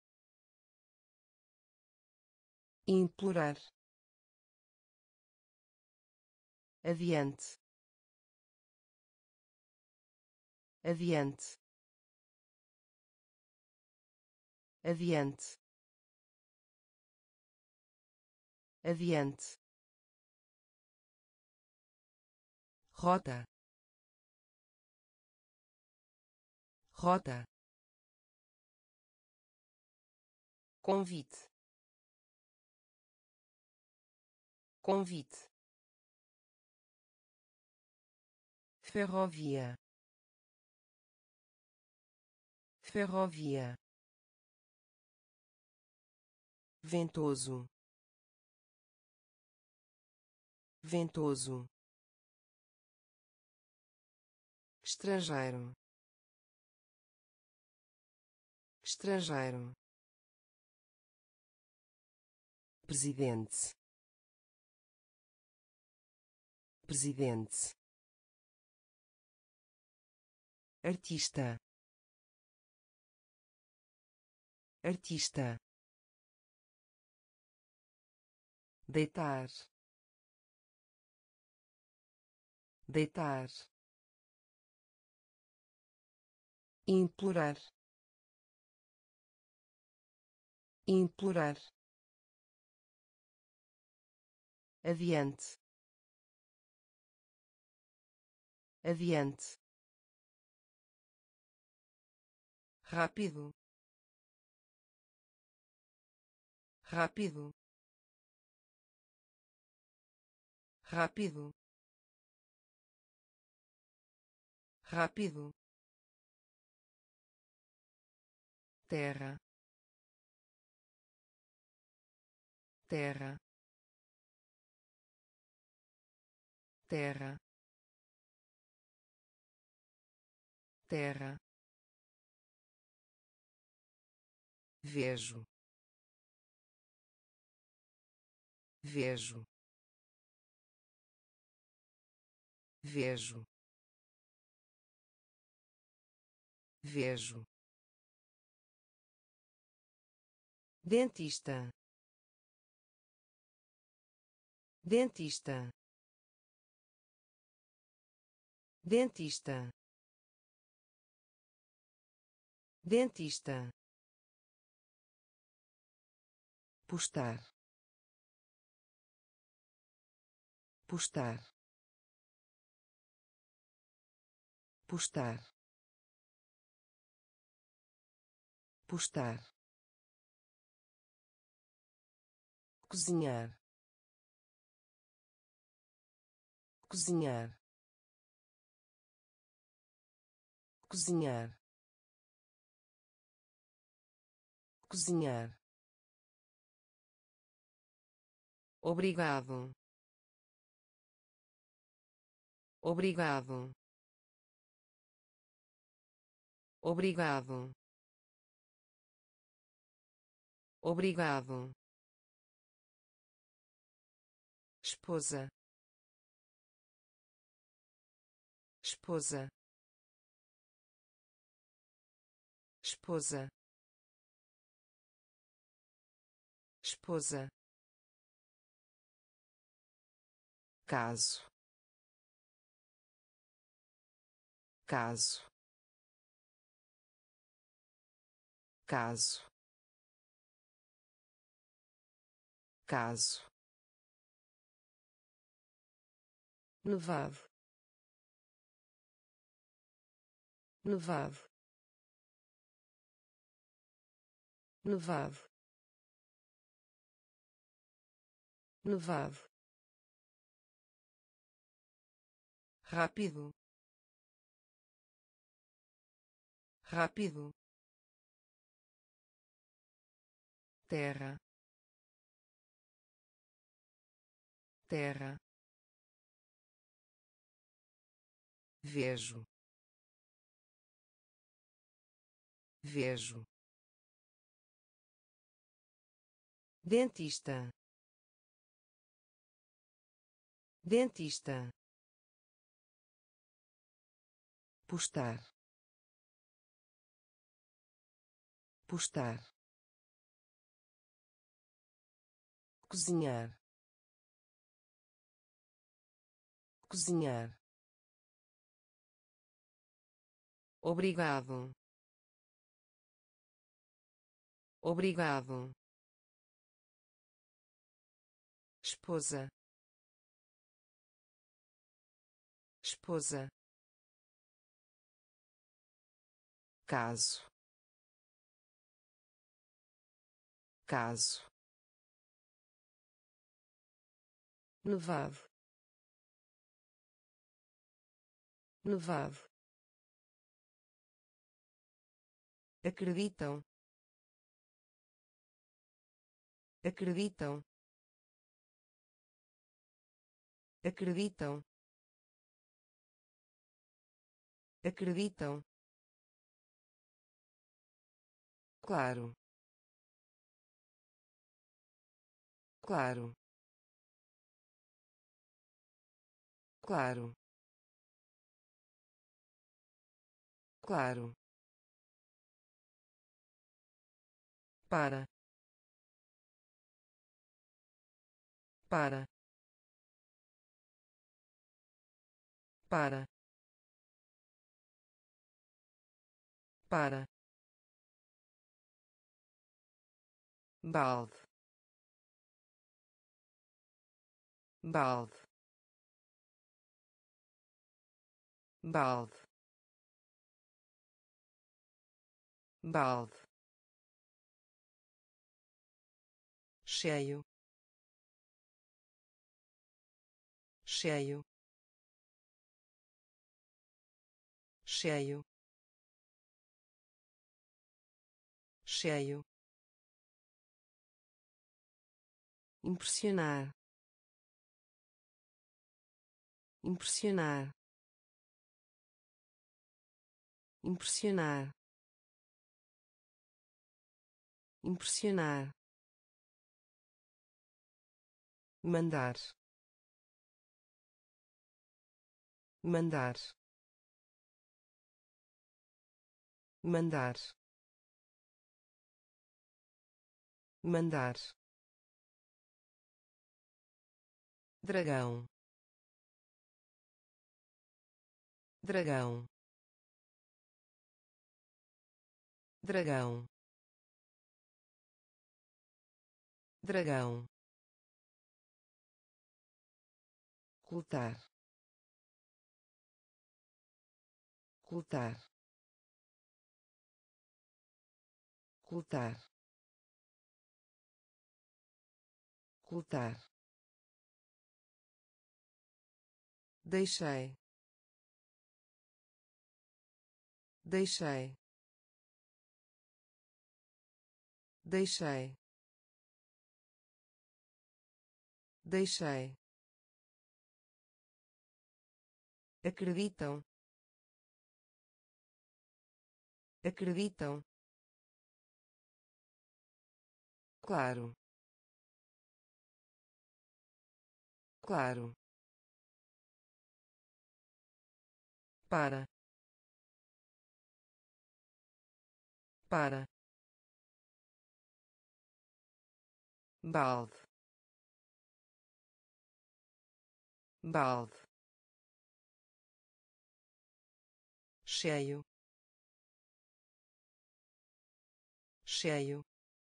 implorar, adiante, adiante, adiante, adiante, rota, rota, convite, convite, ferrovia, ferrovia, ventoso, ventoso, estrangeiro, estrangeiro, presidente, presidente, artista, artista, deitar, deitar, implorar, implorar, adiante, adiante, rápido, rápido, rápido, rápido, terra, terra, terra, terra, vejo, vejo, vejo, vejo, dentista, dentista, dentista, dentista, postar, postar, postar, postar, cozinhar, cozinhar, cozinhar, cozinhar, obrigado, obrigado, obrigado, obrigado, esposa, esposa, esposa, esposa, caso, caso, caso, caso, nevado, nevado, nevado, nevado, rápido, rápido, terra, terra, vejo, Vejo. Dentista. Dentista. Postar. Postar. Cozinhar. Cozinhar. Obrigado. Obrigado. Esposa. Esposa. Caso. Caso. Nevado. Nevado. Acreditam. Acreditam. Acreditam. Acreditam. Claro. Claro. Claro. Claro. Para. Para. Para. Para. Balde. Balde. Balde. Balde. Cheio. Cheio. Cheio. Cheio. Impressionar. Impressionar. Impressionar. Impressionar. Mandar. Mandar. Mandar. Mandar. Dragão. Dragão. Dragão. Dragão. Ocultar. Ocultar. Ocultar. Ocultar. Deixei. Deixei. Deixei. Deixei. Acreditam. Acreditam. Claro. Claro. Para. Para. Balde. Balde. Cheio. Cheio.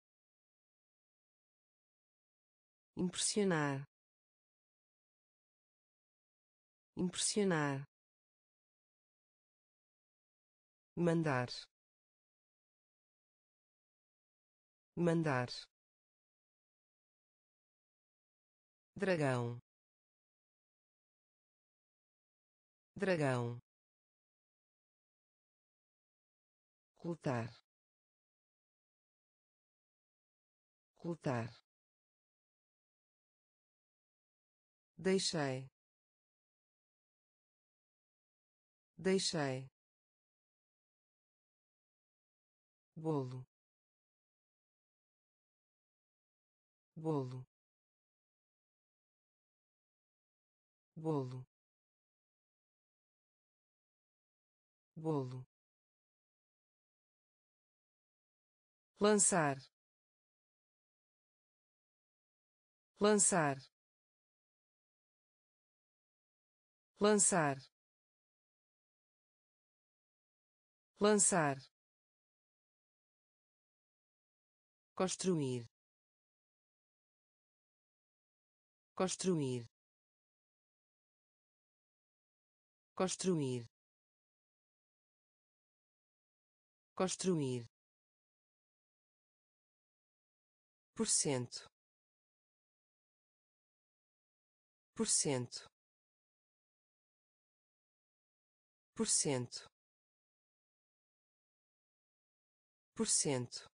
Impressionar. Impressionar. Mandar. Mandar. Dragão. Dragão. Ocultar. Ocultar. Deixei. Deixei. bolo, bolo, bolo, bolo, lançar, lançar, lançar, lançar, construir, construir, construir, construir, por cento, por cento, por cento, por cento,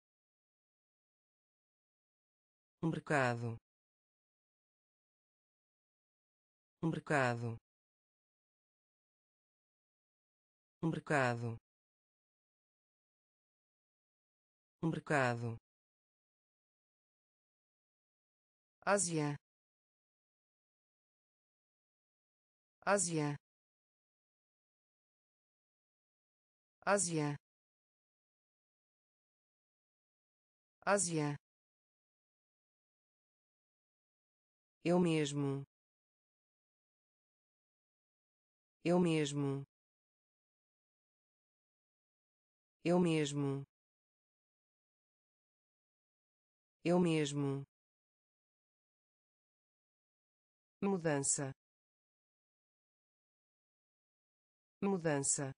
um mercado, um mercado, um mercado, um mercado, Ásia, Ásia, Ásia, Ásia, eu mesmo, eu mesmo, eu mesmo, eu mesmo, mudança, mudança,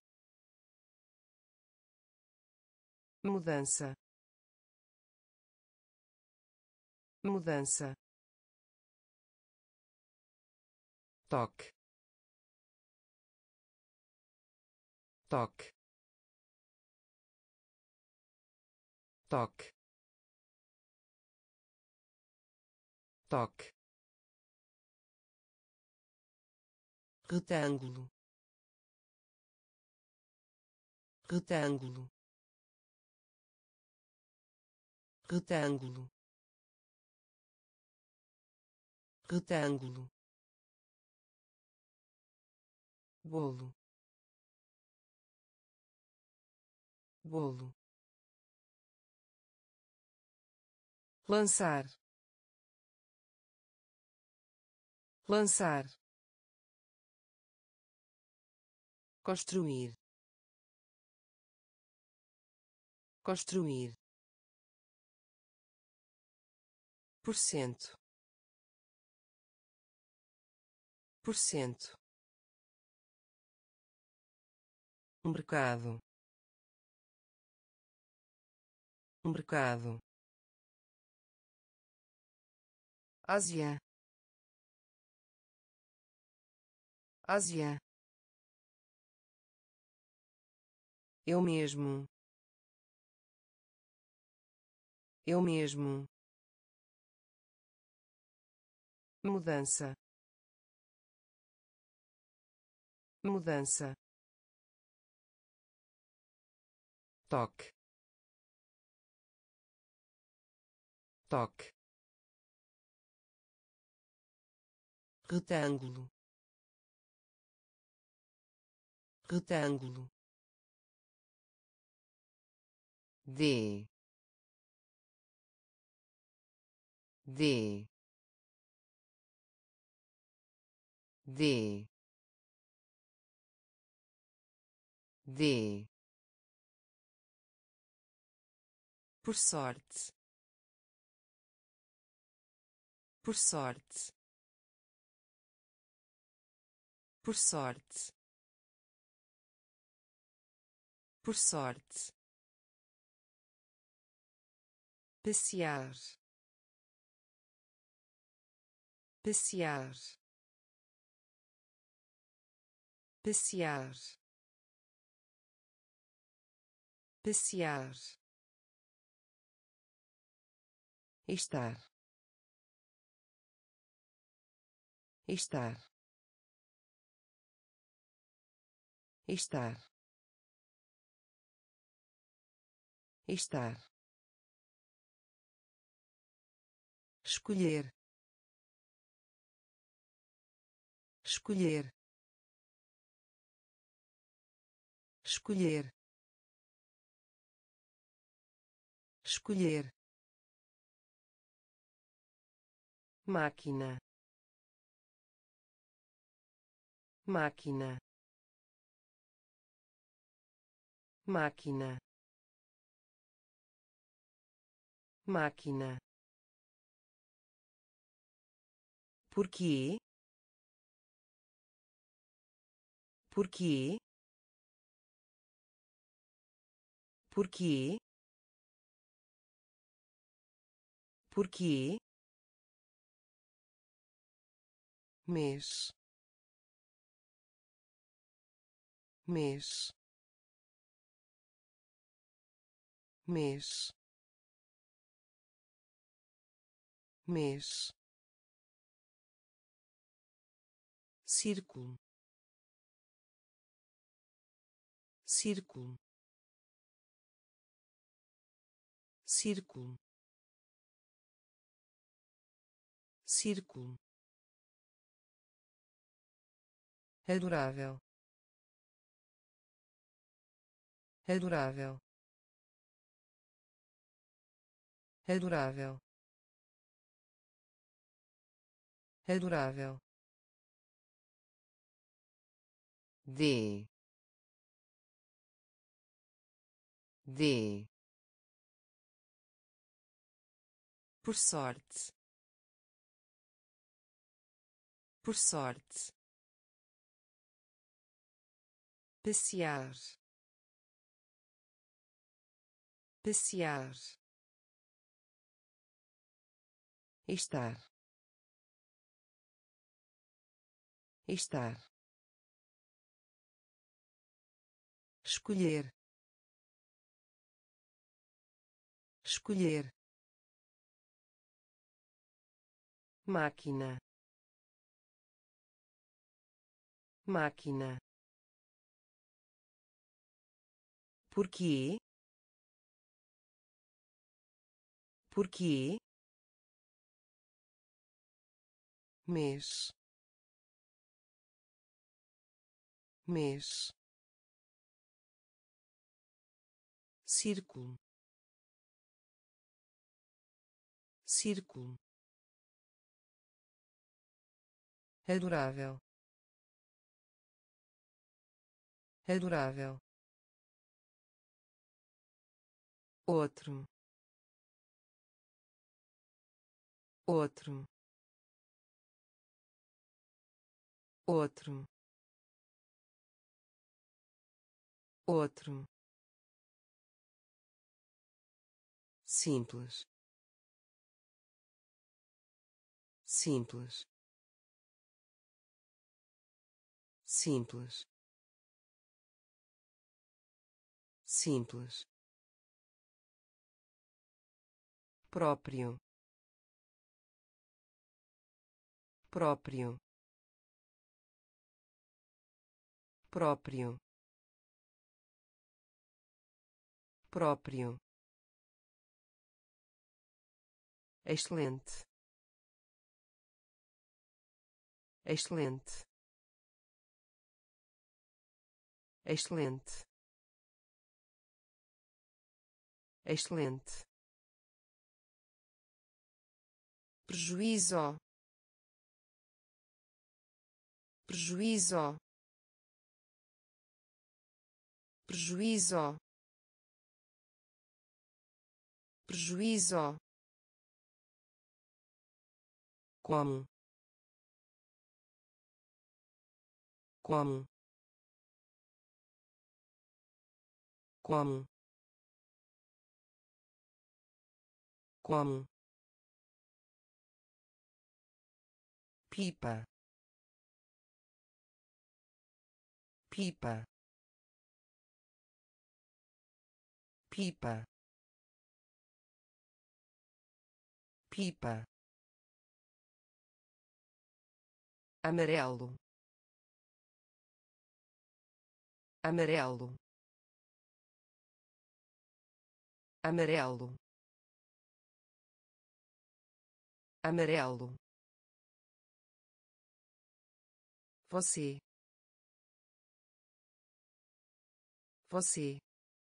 mudança, mudança, toque, toque, toque, toque, retângulo, retângulo, retângulo, retângulo, bolo, bolo, lançar, lançar, construir, construir, por cento, por cento, um mercado, um mercado, Ásia, Ásia, eu mesmo, eu mesmo, mudança, mudança, toque, toque, retângulo, retângulo, D, D, D, D, por sorte, por sorte, por sorte, por sorte, passear, passear, passear, passear, estar, estar, estar, estar, escolher, escolher, escolher, escolher, máquina, máquina, máquina, máquina. Porquê? Porquê? Porquê? Porquê? Mês, mês, mês, mês, círculo, círculo, círculo, círculo, adorável, adorável, adorável, adorável, de, de, por sorte, por sorte, passear, passear, estar, estar, escolher, escolher, máquina, máquina. Porquê? Porquê? Mês, mês, círculo, círculo, adorável, adorável, outro, outro, outro, outro, simples, simples, simples, simples, próprio, próprio, próprio, próprio, excelente, excelente, excelente, excelente, prejuízo, prejuízo, prejuízo, prejuízo, como, como, como, como, pipa, pipa, pipa, pipa, amarelo, amarelo, amarelo, amarelo, você, você,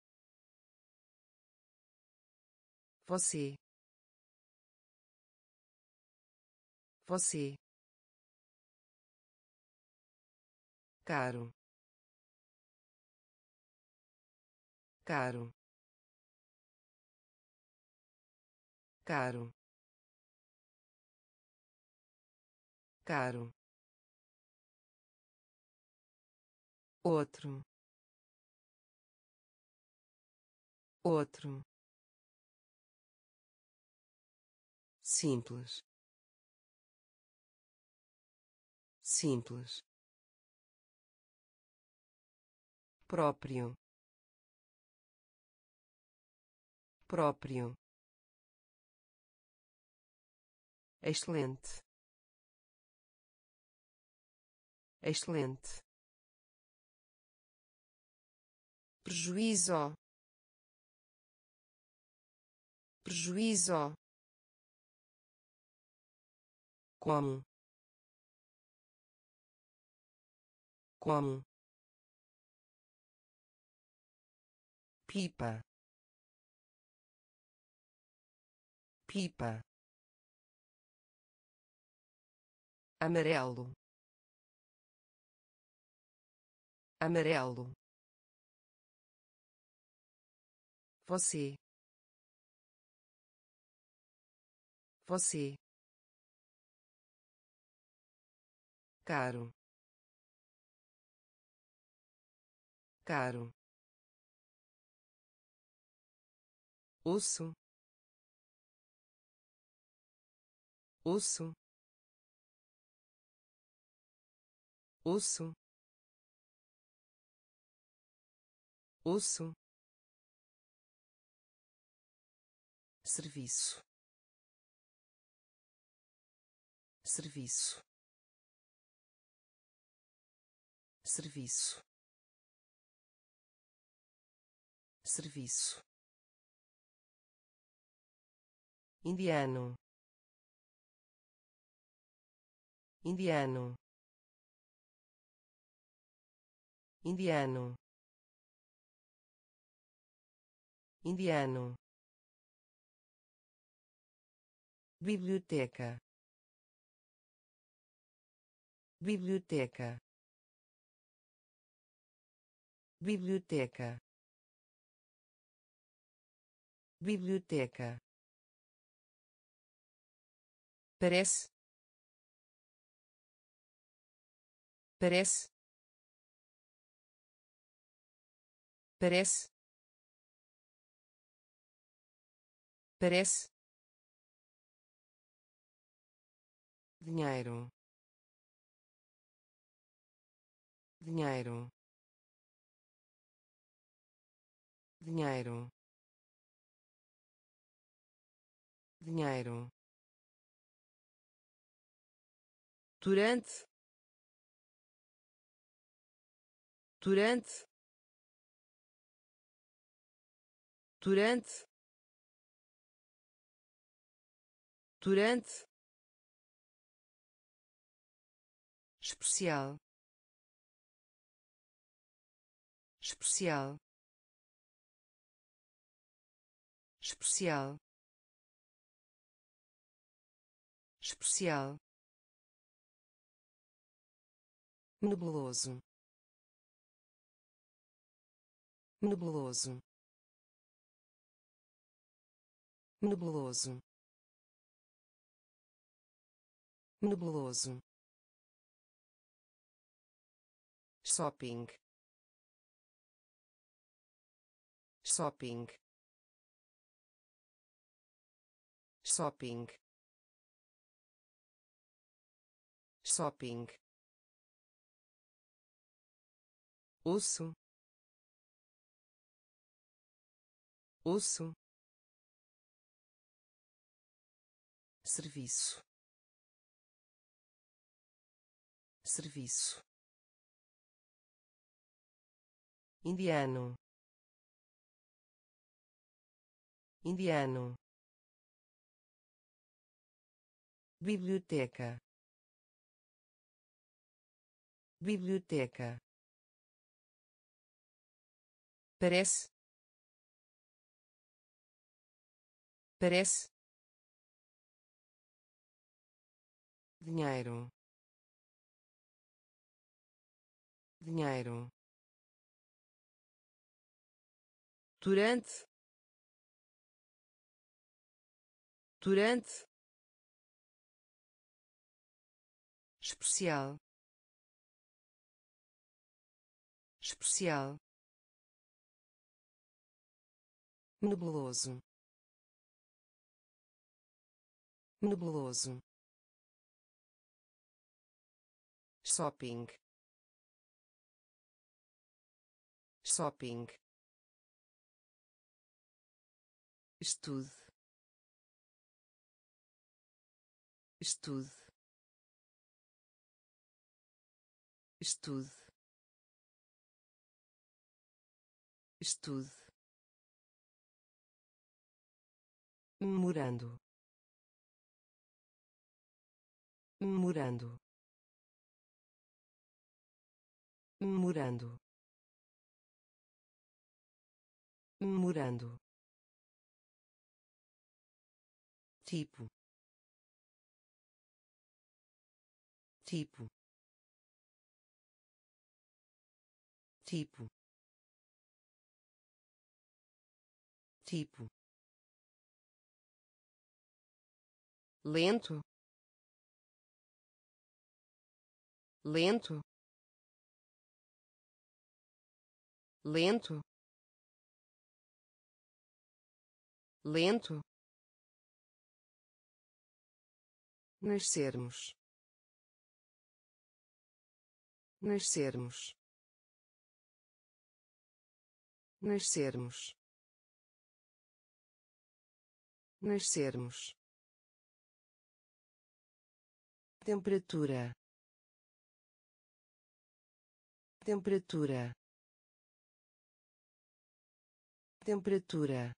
você, você, caro, caro, caro, caro, outro, outro, simples, simples, próprio, próprio, excelente, excelente, prejuízo, prejuízo, como, como, pipa, pipa, amarelo, amarelo, você, você, caro, caro, osso, osso, osso, osso, serviço, serviço, serviço, serviço, indiano, indiano, indiano, indiano, biblioteca, biblioteca, biblioteca, biblioteca, parece, parece, parece, parece, dinheiro, dinheiro, dinheiro, dinheiro, durante, durante, durante, durante, especial, especial, especial, especial, nebuloso, nebuloso, nebuloso, nebuloso, shopping, shopping, shopping, shopping, osso, osso, serviço, serviço, indiano, indiano, biblioteca, biblioteca, parece, parece, dinheiro, dinheiro, durante, durante, especial, especial, nebuloso, nebuloso, shopping, shopping, estude, estude, estude, estude, memorando, memorando, memorando, memorando, tipo, tipo, tipo, tipo, lento, lento, lento, lento, nascermos, nascermos, nascermos, nascermos, temperatura, temperatura, temperatura,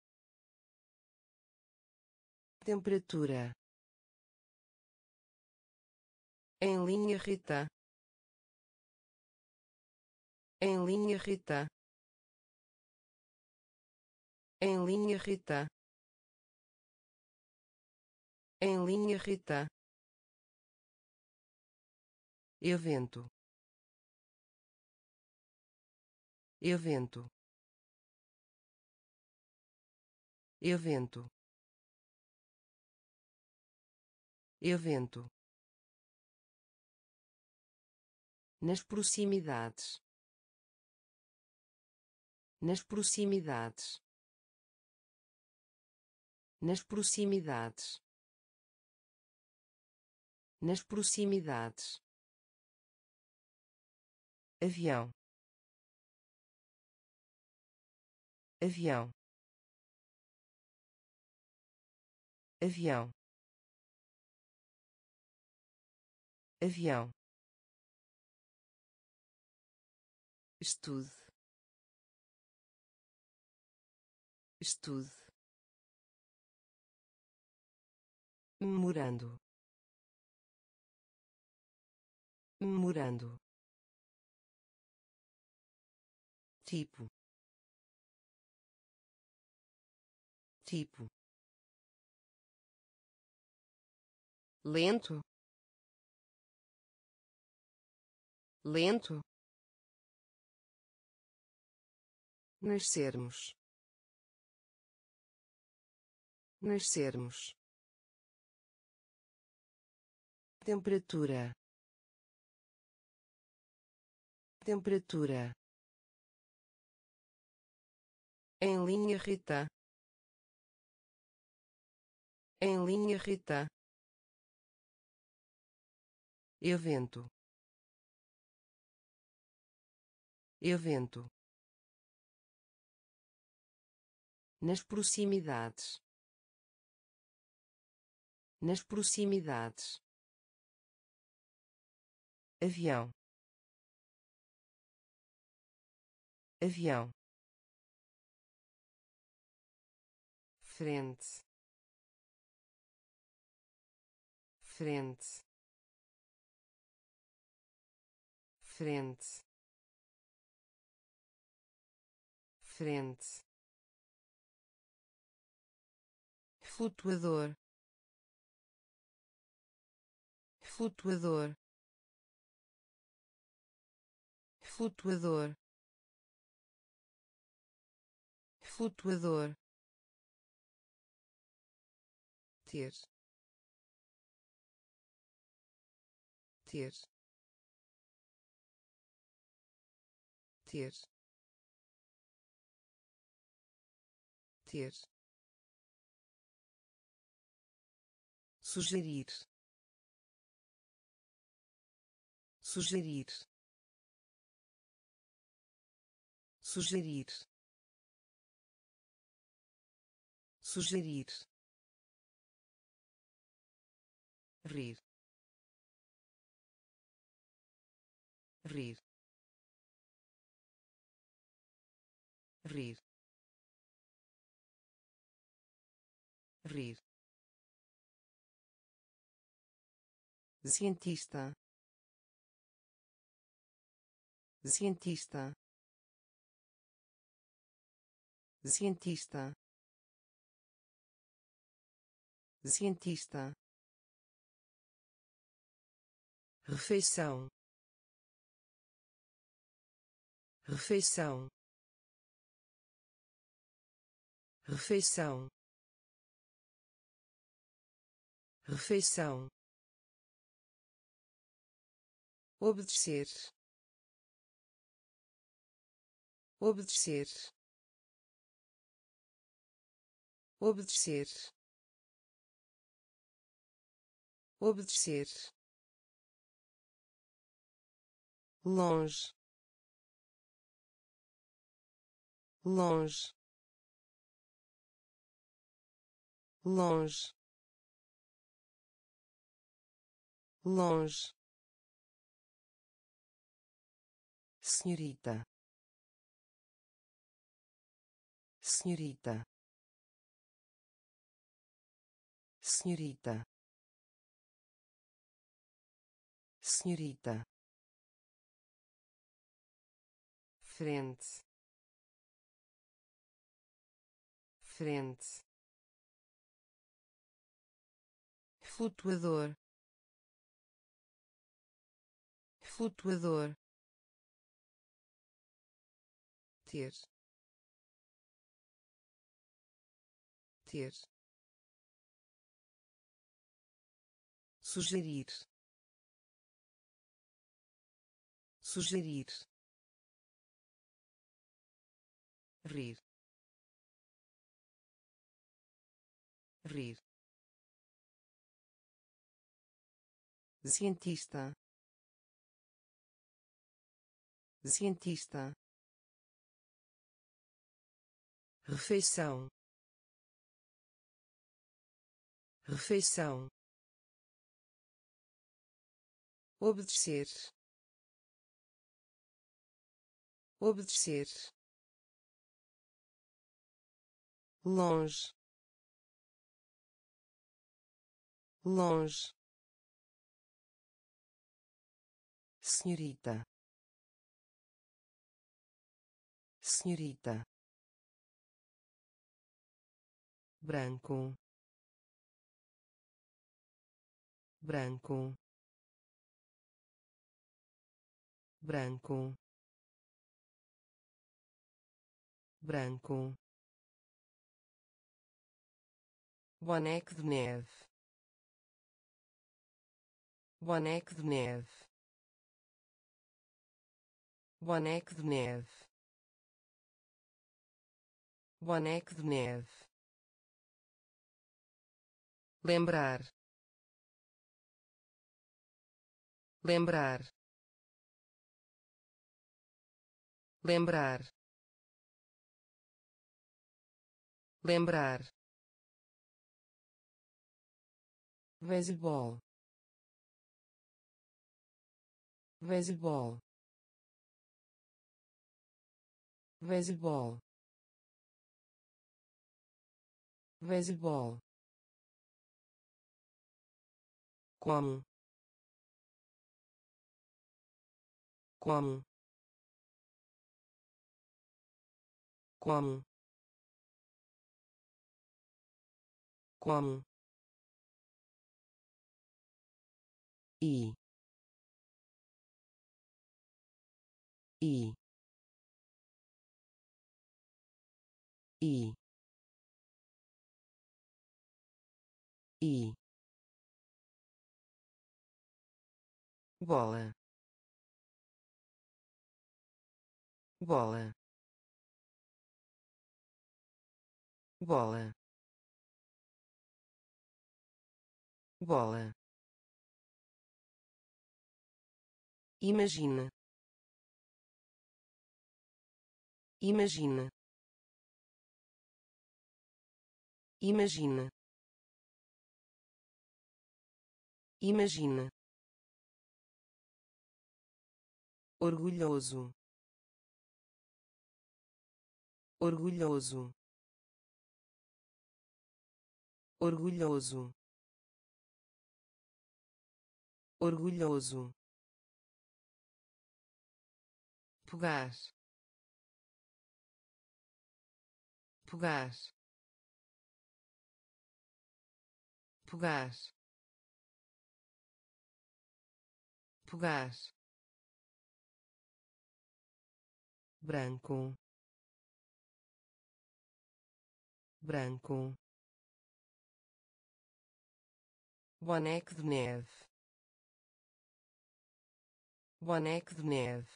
temperatura, em linha reta, em linha reta, em linha reta, em linha reta, evento, evento, evento, evento, nas proximidades, nas proximidades, nas proximidades, nas proximidades, avião, avião, avião, avião, estude, estude, memorando, memorando, tipo, tipo, lento, lento, nascermos, nascermos, temperatura, temperatura, em linha reta, em linha reta, evento, evento, nas proximidades, nas proximidades, avião, avião, frente, frente, frente, frente, flutuador, flutuador, flutuador, flutuador, ter, ter, ter, ter, sugerir, sugerir, sugerir, sugerir, rir, rir, rir, rir, cientista, cientista, cientista, cientista, refeição, refeição, refeição, refeição, obedecer, obedecer, obedecer, obedecer, longe, longe, longe, longe, senhorita, senhorita, senhorita, senhorita, frente, frente, flutuador, flutuador, ter, ter, sugerir, sugerir, rir, rir, cientista, cientista, refeição, refeição, obedecer, obedecer, longe, longe, senhorita, senhorita, branco, branco, branco, branco, boneco de neve, boneco de neve, boneco de neve, boneco de neve, lembrar, lembrar, lembrar, lembrar, beisebol, beisebol, beisebol, beisebol, como, como, como, como, e, e, e, e, bola, bola, bola, bola. Imagina, imagina, imagina, imagina, orgulhoso, orgulhoso, orgulhoso, orgulhoso, pegar, pegar, pegar, pegar, branco, branco, boneco de neve, boneco de neve,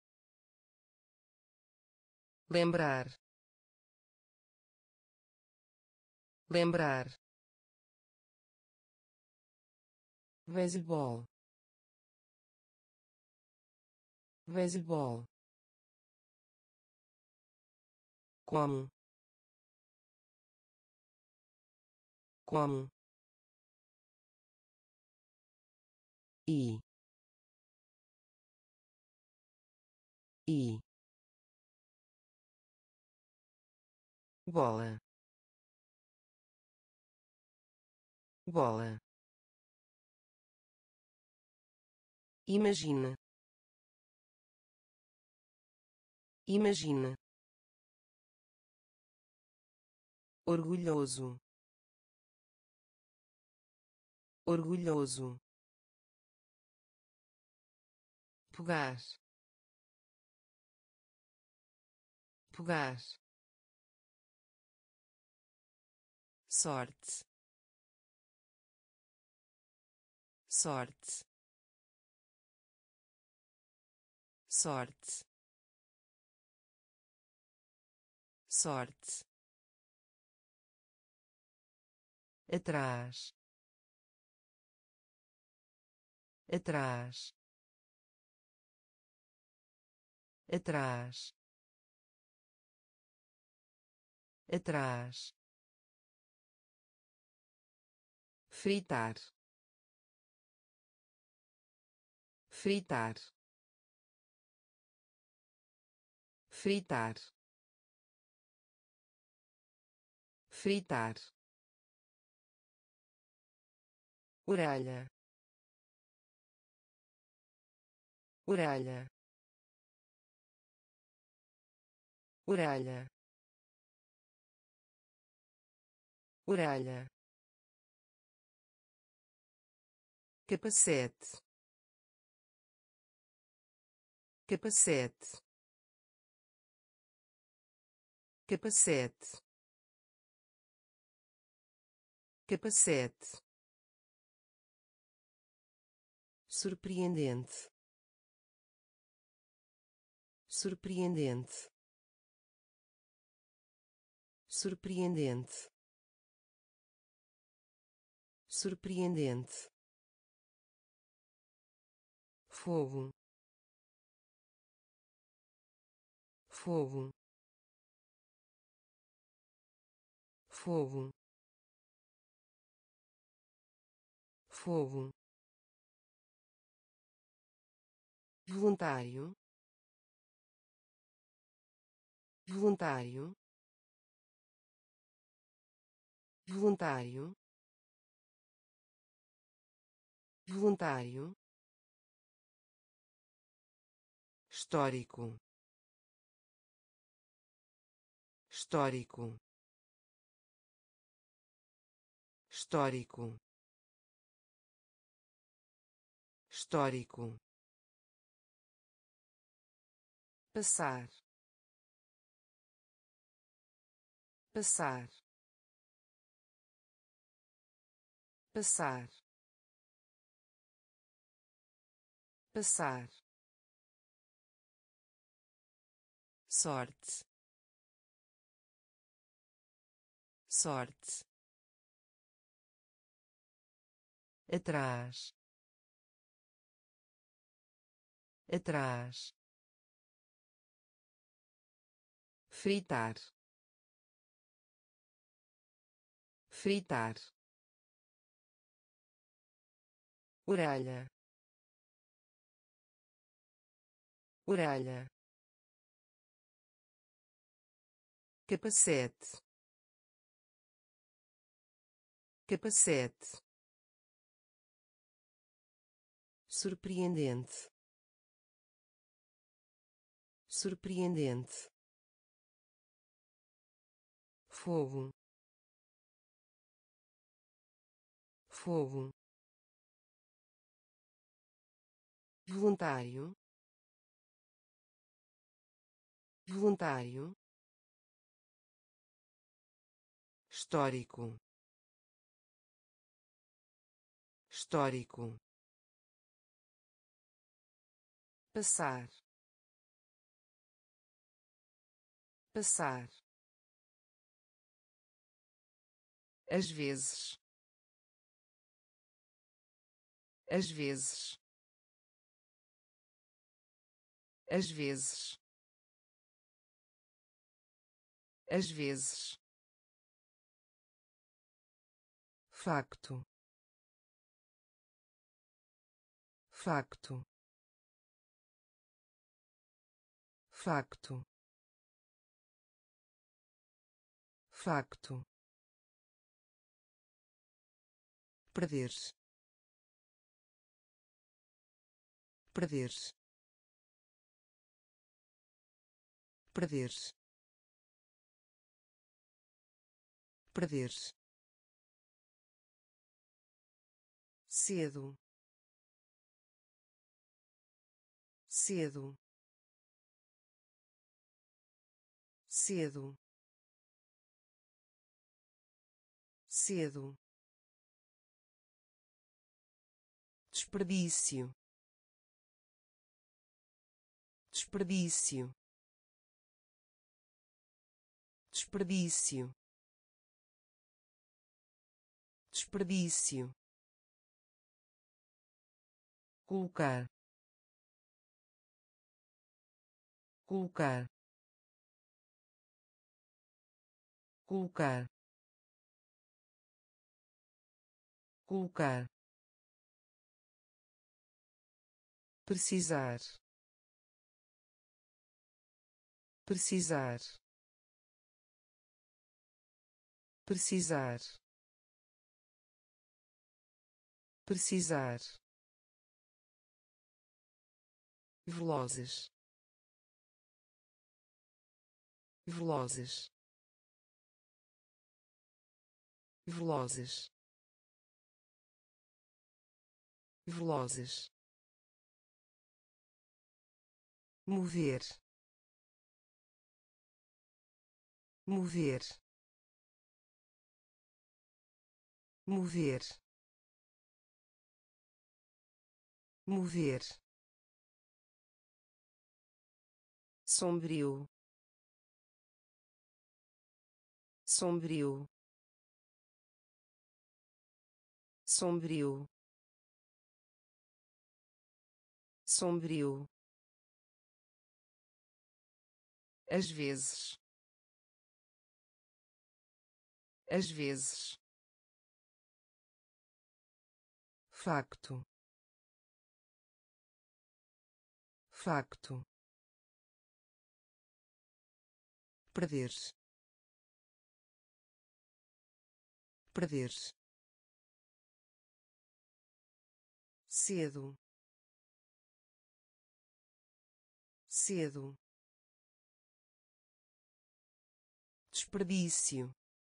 lembrar, lembrar, beisebol, beisebol, como, como, e, e, bola, bola. Imagina, imagina, orgulhoso, orgulhoso, pegar, pegar, sorte, sorte, sorte, sorte, atrás, atrás, atrás, atrás, fritar, fritar, fritar, fritar, orelha, orelha, orelha, orelha, capacete, capacete, capacete, capacete, surpreendente, surpreendente, surpreendente, surpreendente, fogo, fogo, fogo, fogo, voluntário, voluntário, voluntário, voluntário, histórico, histórico, histórico, histórico, passar, passar, passar, passar, sorte, sorte, atrás, atrás, fritar, fritar, orelha, orelha, capacete, capacete, surpreendente, surpreendente, fogo, fogo, voluntário, voluntário, histórico, histórico, passar, passar, às vezes, às vezes, às vezes, às vezes, facto, facto, facto, facto, perder-se, perder-se, perder-se, perder-se, cedo, cedo, cedo, cedo, desperdício, desperdício, desperdício, desperdício, colocar, colocar, colocar, colocar, precisar, precisar, precisar, precisar, velozes, velozes, velozes, velozes, mover, mover, mover, mover, sombrio, sombrio, sombrio, sombrio, às vezes, às vezes, facto, facto, perder-se, perder, cedo, cedo, desperdício,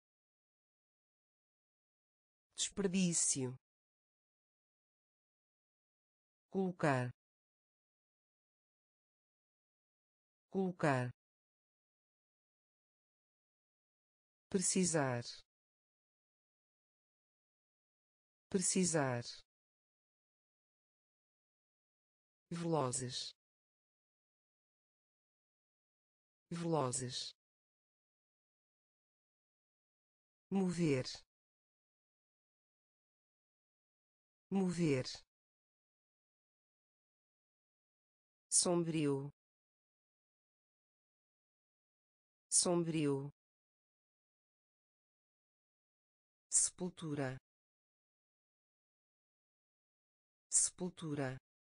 desperdício, colocar, colocar, precisar, precisar, velozes, velozes, mover, mover, sombrio, sombrio, sepultura, sepultura,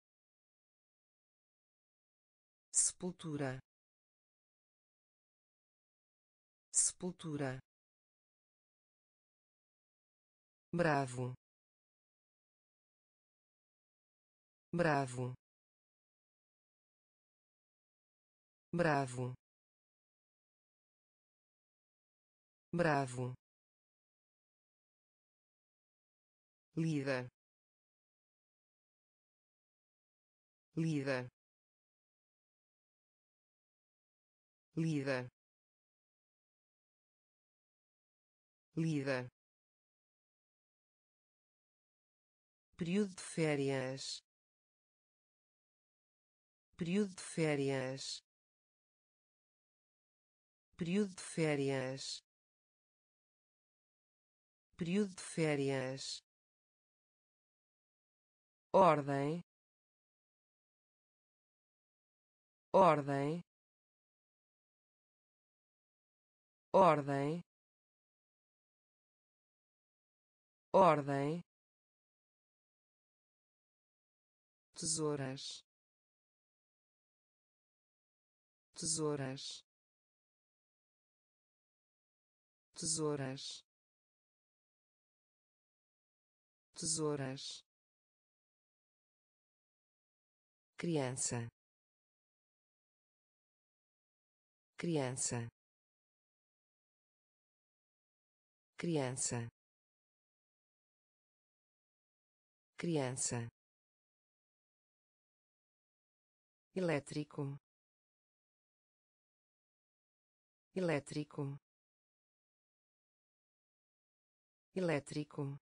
sepultura, sepultura, bravo, bravo, bravo, bravo, líder, líder, líder, líder, período de férias, período de férias, período de férias, período de férias, ordem, ordem, ordem, ordem, tesouras, tesouras, tesouras, tesouras, criança, criança, criança, criança, elétrico, elétrico, elétrico,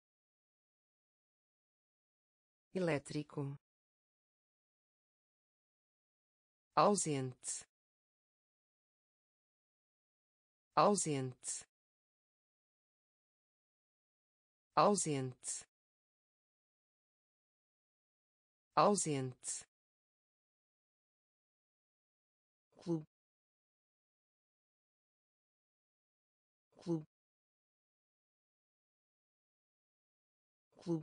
elétrico, ausente, ausente, ausente, ausente, clube, clube, clube,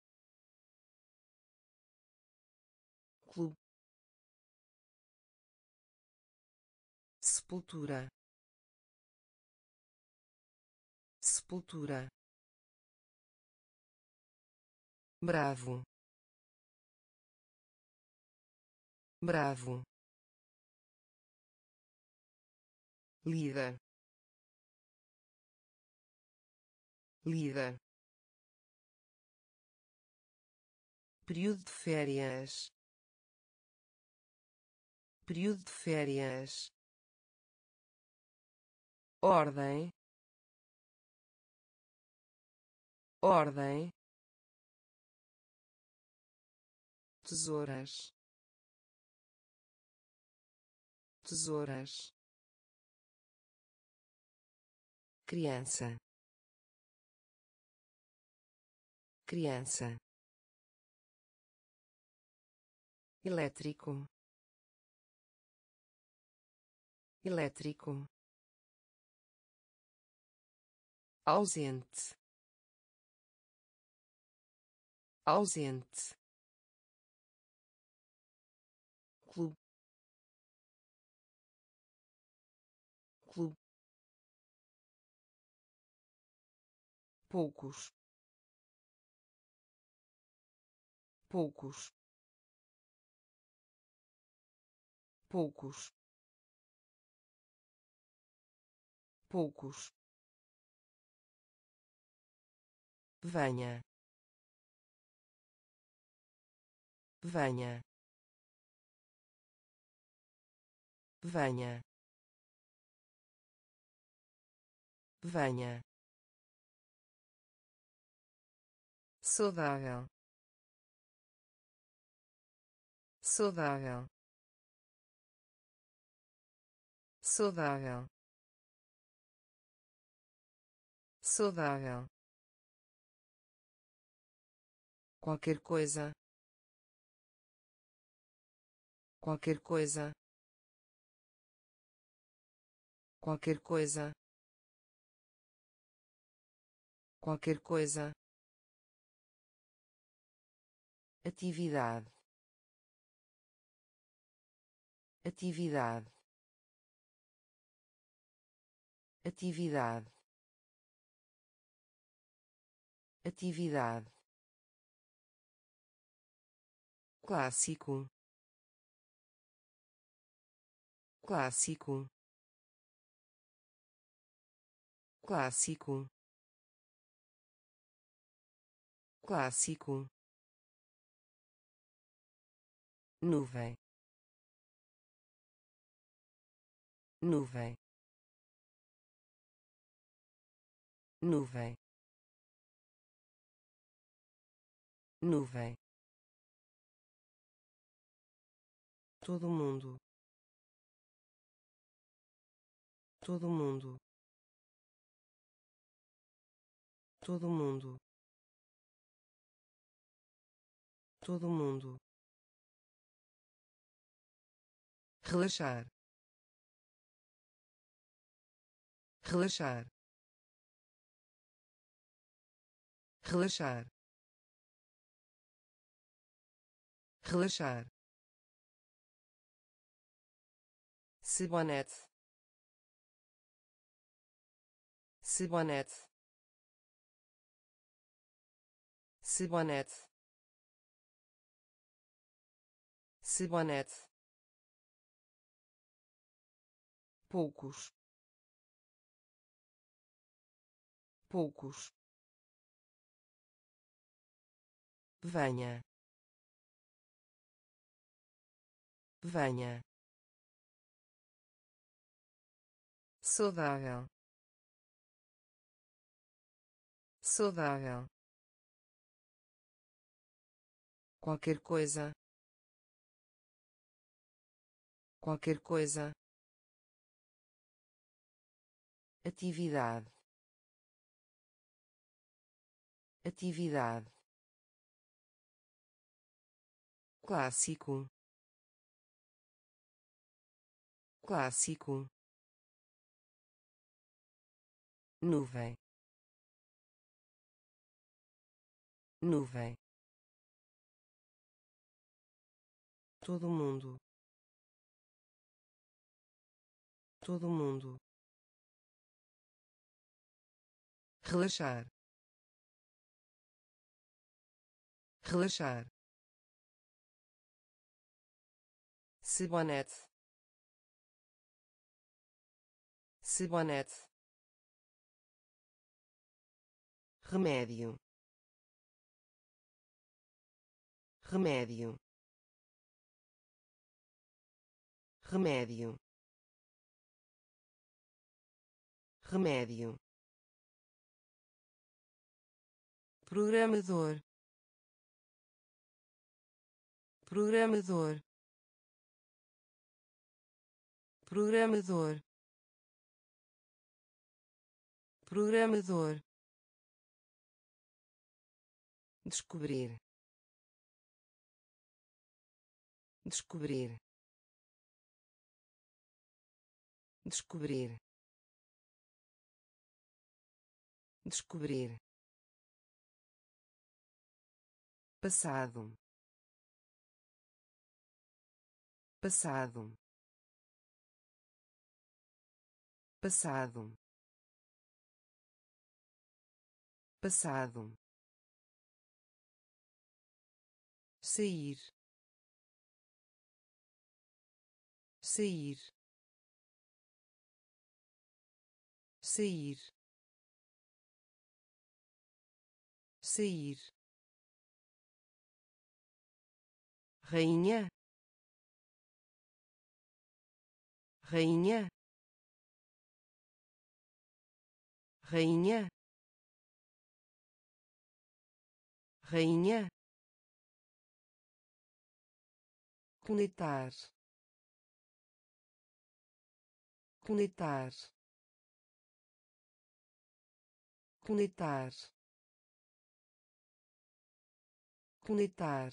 clube, sepultura, sepultura, bravo, bravo, líder, líder, período de férias, período de férias, ordem, ordem, tesouras, tesouras, criança, criança, elétrico, elétrico, ausente, ausente, clube, clube, poucos, poucos, poucos, poucos. Venha, venha, venha, venha. Saudável, saudável, saudável, saudável. Qualquer coisa, qualquer coisa, qualquer coisa, qualquer coisa. Atividade, atividade, atividade, atividade. Clássico, clássico, clássico, clássico. Nuvem, nuvem, nuvem, nuvem. Todo mundo, todo mundo, todo mundo, todo mundo. Relaxar, relaxar, relaxar, relaxar. Cibonete, cibonete, cibonete, cibonete. Poucos, poucos. Venha, venha. Saudável, saudável. Qualquer coisa, qualquer coisa. Atividade, atividade. Clássico, clássico. Nuvem, nuvem. Todo mundo, todo mundo. Relaxar, relaxar. Cibonete, cibonete. Remédio, remédio, remédio, remédio. Programador, programador, programador, programador. Descobrir, descobrir, descobrir, descobrir. Passado, passado, passado, passado, sair, sair, sair, sair, rainha, rainha, rainha, rainha, conectar, conectar, conectar, conectar,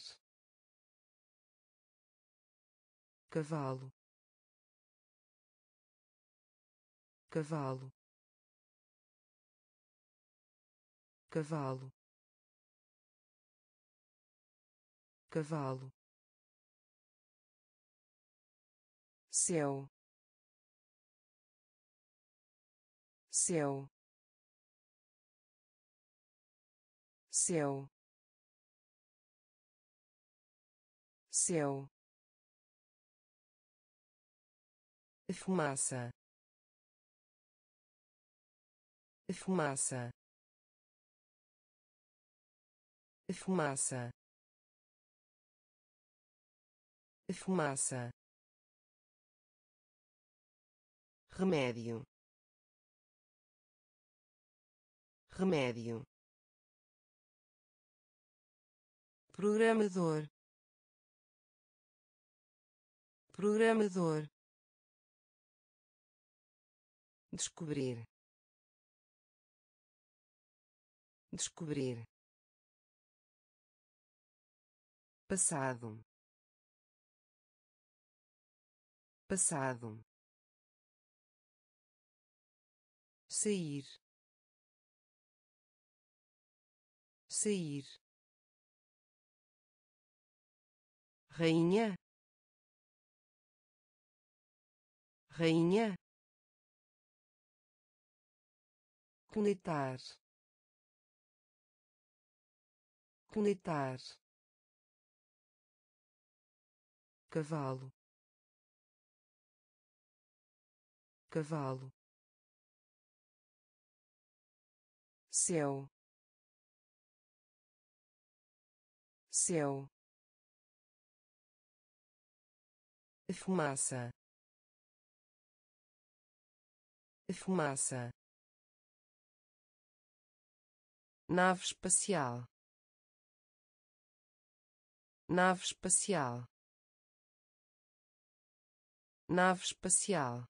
cavalo, cavalo, cavalo, cavalo, céu, céu, céu, céu, fumaça, fumaça, fumaça, fumaça, remédio, remédio, programador, programador, descobrir, descobrir, passado, passado, sair, sair, rainha, rainha, conectar, conectar, cavalo, cavalo, céu, céu, fumaça, fumaça, nave espacial, nave espacial, nave espacial,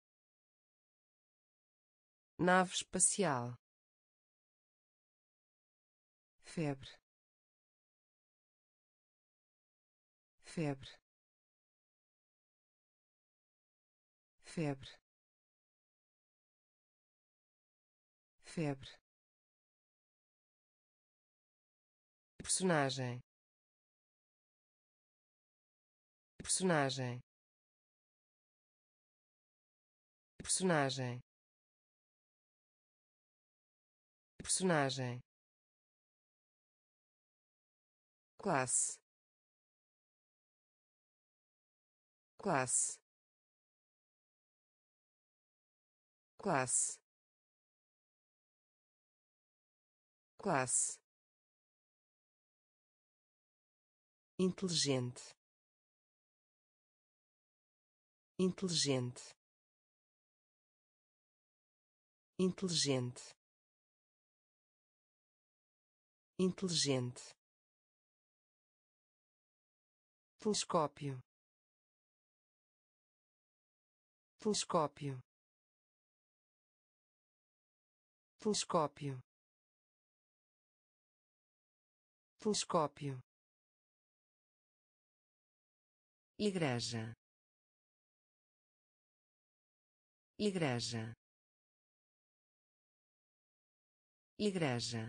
nave espacial, febre, febre, febre, febre, personagem, personagem, personagem, personagem, classe, classe, classe, classe, inteligente, inteligente, inteligente, inteligente, telescópio, telescópio, telescópio, telescópio, igreja, igreja, igreja,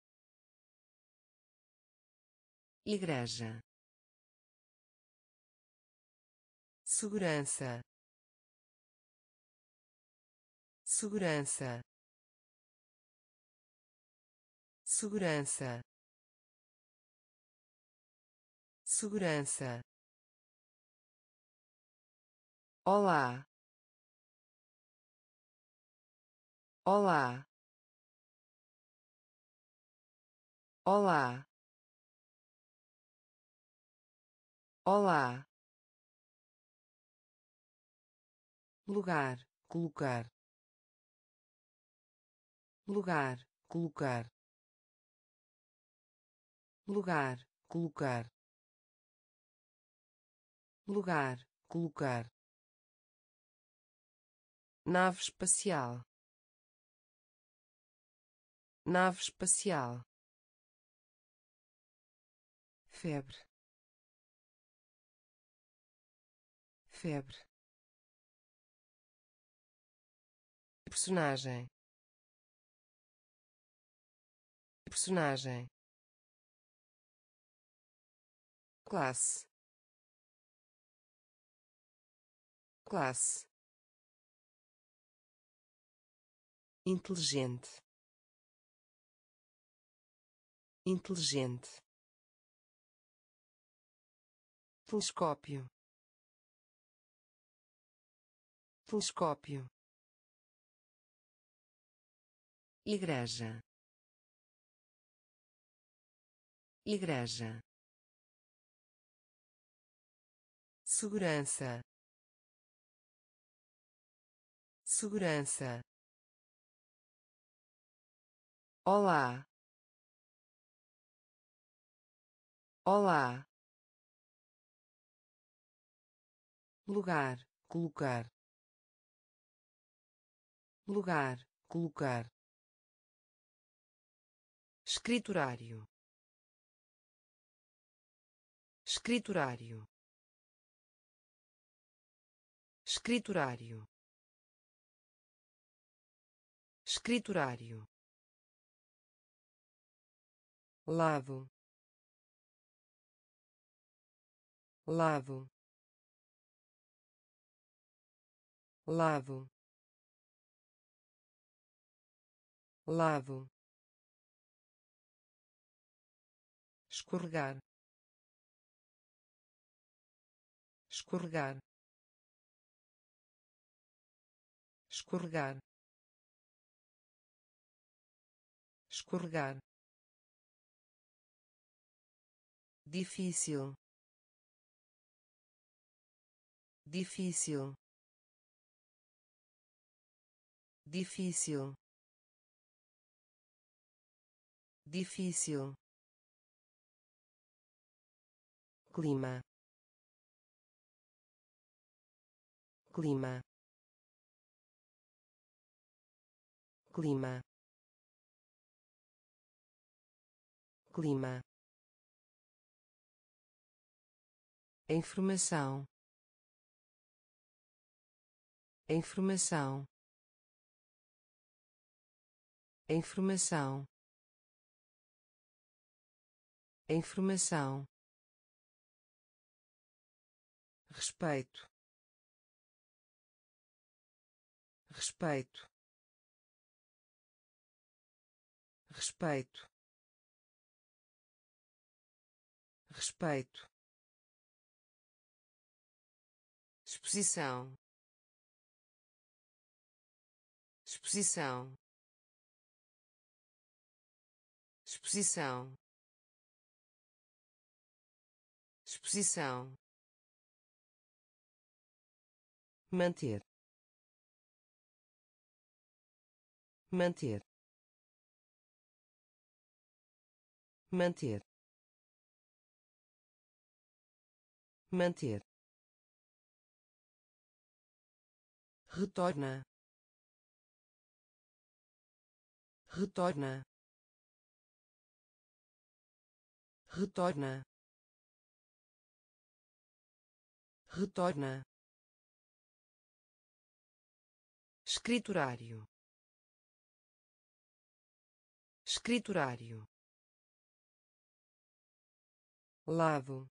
igreja, segurança, segurança, segurança, segurança, olá, olá, olá, olá, lugar, colocar, lugar, colocar, lugar, colocar, lugar, colocar, nave espacial, nave espacial, febre, febre, personagem, personagem, classe, classe, inteligente, inteligente, telescópio, telescópio, igreja, igreja, segurança, segurança, olá, olá, lugar, colocar, lugar, colocar, escriturário, escriturário, escriturário, escriturário, lado, lado, lado, lado, escorregar, escorregar, escorregar, escorregar, difícil, difícil, difícil, difícil, clima, clima, clima, clima, informação, informação, informação, informação, respeito, respeito, respeito, respeito, exposição, exposição, exposição, exposição, manter, manter, manter, manter, retorna, retorna, retorna, retorna, escriturário, escriturário, lado,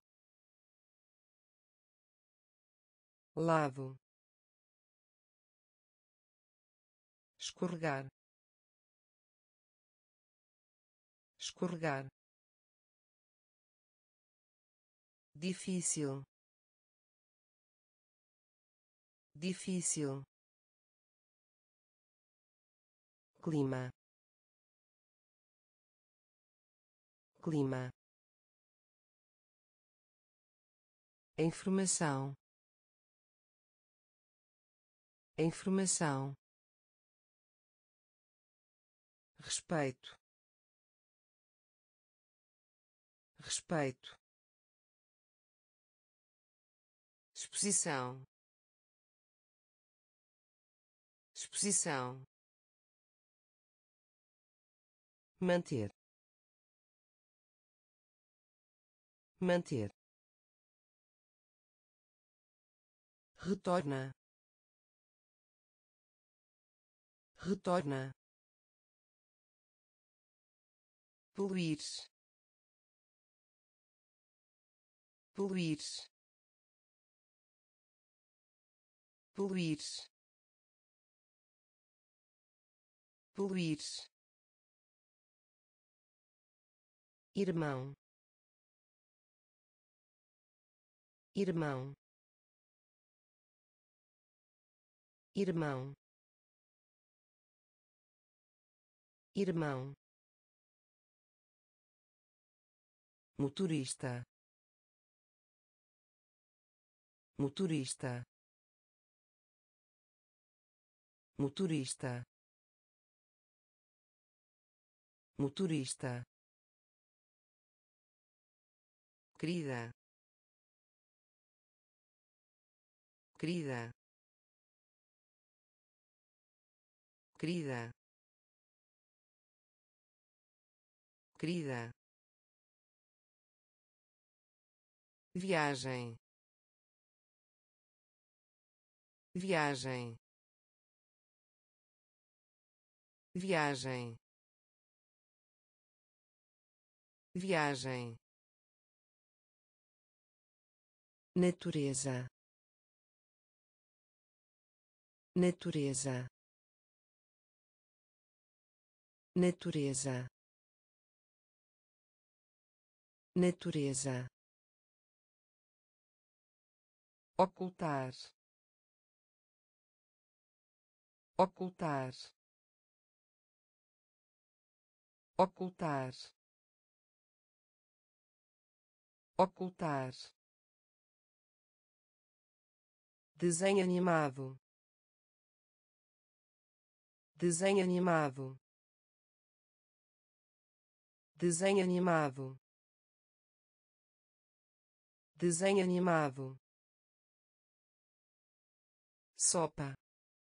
lado, escorregar, escorregar, difícil, difícil, clima, clima, informação, informação, respeito, respeito, exposição, exposição, manter, manter, retorna, retorna, poluir, poluir, poluir, poluir, irmão, irmão, irmão, irmão, motorista, motorista, motorista, motorista, querida, querida, querida, querida, viagem, viagem, viagem, viagem, natureza, natureza, natureza, natureza, ocultar, ocultar, ocultar, ocultar, desenho animado, desenho animado, desenho animado, desenho animado, sopa,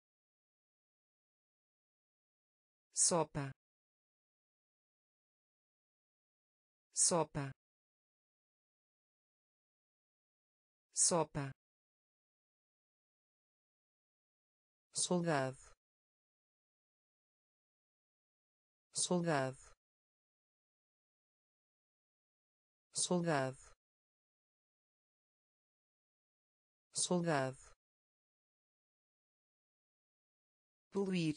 sopa, sopa, sopa, soldado, soldado, soldado, soldado, poluir,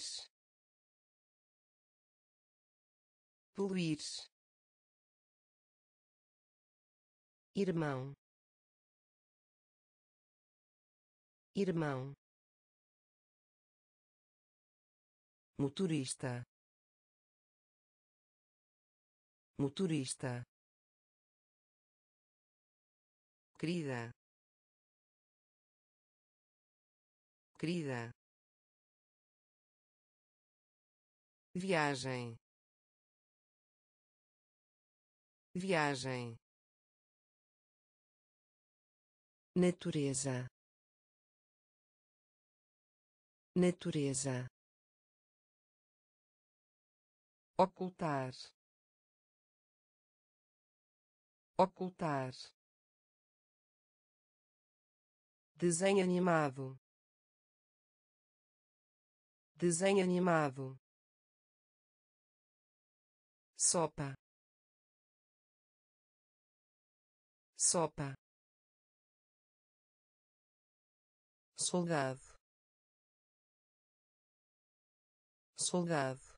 poluir, irmão, irmão, motorista, motorista, querida, querida, viagem, viagem, natureza, natureza, ocultar, ocultar, desenho animado, desenho animado, sopa, sopa, soldado, soldado,